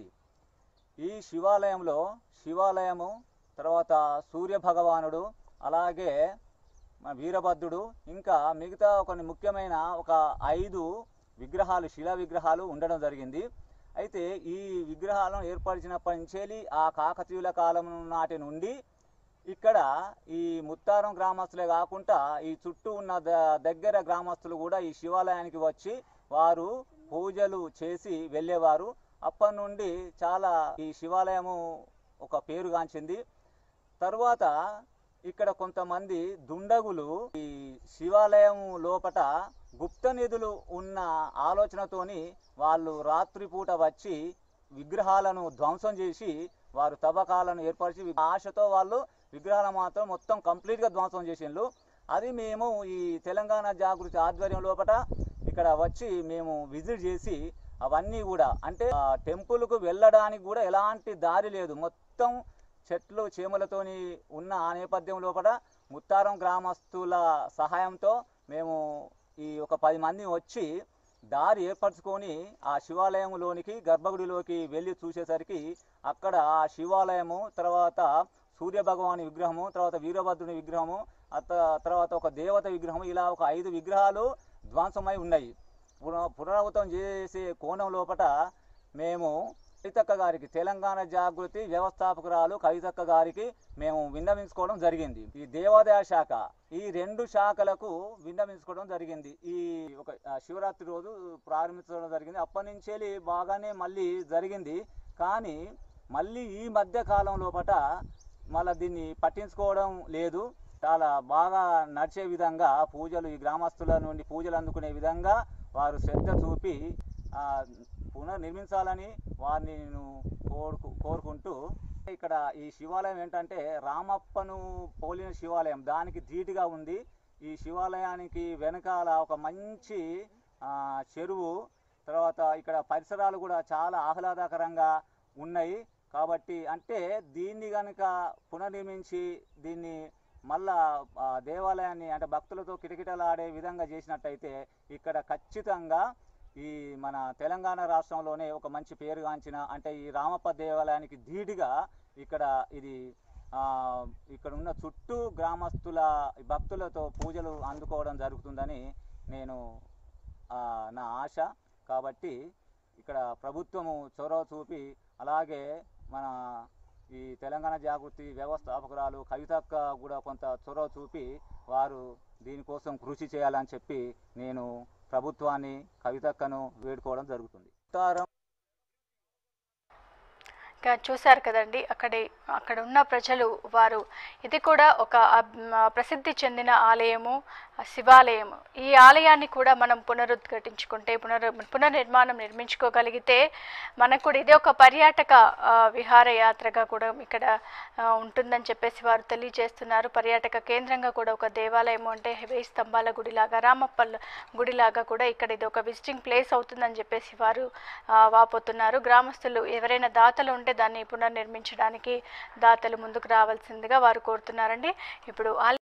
ఈ శివాలయంలో శివాలయము తర్వాత సూర్య భగవానుడు, అలాగే వీరభద్రుడు, ఇంకా మిగతా కొన్ని ముఖ్యమైన ఒక ఐదు విగ్రహాలు, శిలా విగ్రహాలు ఉండడం జరిగింది. అయితే ఈ విగ్రహాలను ఏర్పరిచినప్పటి నుంచి ఆ కాకతీయుల కాలం నాటి నుండి ఇక్కడ ఈ ముత్తారం గ్రామస్తులే కాకుండా ఈ చుట్టూ ఉన్న దగ్గర గ్రామస్తులు కూడా ఈ శివాలయానికి వచ్చి వారు పూజలు చేసి వెళ్ళేవారు. అప్పటి నుండి చాలా ఈ శివాలయము ఒక పేరుగాంచింది. తరువాత ఇక్కడ కొంతమంది దుండగులు ఈ శివాలయం లోపట గుప్త నిధులు ఉన్న ఆలోచనతోని వాళ్ళు రాత్రిపూట వచ్చి విగ్రహాలను ధ్వంసం చేసి వారు తవ్వకాలను ఏర్పరిచి ఆశతో వాళ్ళు విగ్రహాలు మాత్రం మొత్తం కంప్లీట్గా ధ్వంసం చేసిండ్రు. అది మేము ఈ తెలంగాణ జాగృతి ఆధ్వర్యం లోపల ఇక్కడ వచ్చి మేము విజిట్ చేసి అవన్నీ కూడా అంటే టెంపుల్కు వెళ్ళడానికి కూడా ఎలాంటి దారి లేదు, మొత్తం చెట్లు చేమలతోని ఉన్న ఆ నేపథ్యం లోపల ముత్తారం గ్రామస్తుల సహాయంతో మేము ఈ ఒక పది మంది వచ్చి దారి ఏర్పరచుకొని ఆ శివాలయంలోనికి గర్భగుడిలోకి వెళ్ళి చూసేసరికి అక్కడ ఆ శివాలయము, తర్వాత సూర్య భగవాని విగ్రహము, తర్వాత వీరభద్రుని విగ్రహము, తర్వాత ఒక దేవత విగ్రహము, ఇలా ఒక ఐదు విగ్రహాలు ధ్వంసమై ఉన్నాయి. పునరావృతం చేసే కోణం లోపల మేము కవితక్క గారికి, తెలంగాణ జాగృతి వ్యవస్థాపకురాలు కవితక్క గారికి మేము విన్నవించుకోవడం జరిగింది. ఈ దేవాదాయ శాఖ ఈ రెండు శాఖలకు విన్నవించుకోవడం జరిగింది. ఈ ఒక శివరాత్రి రోజు ప్రారంభించడం జరిగింది. అప్పటి నుంచి బాగానే మళ్ళీ జరిగింది. కానీ మళ్ళీ ఈ మధ్య కాలం లోపల మళ్ళీ దీన్ని పట్టించుకోవడం లేదు. చాలా బాగా నడిచే విధంగా పూజలు, ఈ గ్రామస్తుల నుండి పూజలు అందుకునే విధంగా వారు శ్రద్ధ చూపి పునర్నిర్మించాలని వారిని నేను కోరుకు కోరుకుంటూ ఇక్కడ ఈ శివాలయం ఏంటంటే రామప్పను పోలిన శివాలయం, దానికి ధీటుగా ఉంది. ఈ శివాలయానికి వెనకాల ఒక మంచి చెరువు, తర్వాత ఇక్కడ పరిసరాలు కూడా చాలా ఆహ్లాదకరంగా ఉన్నాయి. కాబట్టి అంటే దీన్ని కనుక పునర్నిర్మించి దీన్ని మళ్ళా దేవాలయాన్ని అంటే భక్తులతో కిటకిటలాడే విధంగా చేసినట్టయితే ఇక్కడ ఖచ్చితంగా ఈ మన తెలంగాణ రాష్ట్రంలోనే ఒక మంచి పేరుగాంచిన అంటే ఈ రామప్ప దేవాలయానికి ధీటుగా ఇక్కడ ఇది ఇక్కడ ఉన్న చుట్టూ గ్రామస్తుల భక్తులతో పూజలు అందుకోవడం జరుగుతుందని నేను నా ఆశ. కాబట్టి ఇక్కడ ప్రభుత్వము చొరవ చూపి అలాగే మన ఈ తెలంగాణ జాగృతి వ్యవస్థాపకురాలు కవితక్క కూడా కొంత చొరవ చూపి వారు దీనికోసం కృషి చేయాలని చెప్పి నేను ప్రభుత్వాన్ని కవితక్కను వేడుకోవడం జరుగుతుంది. చూశారు కదండి, అక్కడి అక్కడ ఉన్న ప్రజలు వారు ఇది కూడా ఒక ప్రసిద్ధి చెందిన ఆలయము, శివాలయము. ఈ ఆలయాన్ని కూడా మనం పునరుద్ఘాటించుకుంటే పునర్ పునర్నిర్మాణం నిర్మించుకోగలిగితే మనకు కూడా ఇదే ఒక పర్యాటక విహారయాత్రగా కూడా ఇక్కడ ఉంటుందని చెప్పేసి వారు తెలియజేస్తున్నారు. పర్యాటక కేంద్రంగా కూడా ఒక దేవాలయం అంటే వెయ్యి స్తంభాల గుడిలాగా రామప్ప గుడిలాగా కూడా ఇక్కడ ఇది ఒక విజిటింగ్ ప్లేస్ అవుతుందని చెప్పేసి వారు వాపోతున్నారు. గ్రామస్తులు ఎవరైనా దాతలు ఉంటే దాన్ని పునర్నిర్మించడానికి దాతలు ముందుకు రావాల్సిందిగా వారు కోరుతున్నారండి. ఇప్పుడు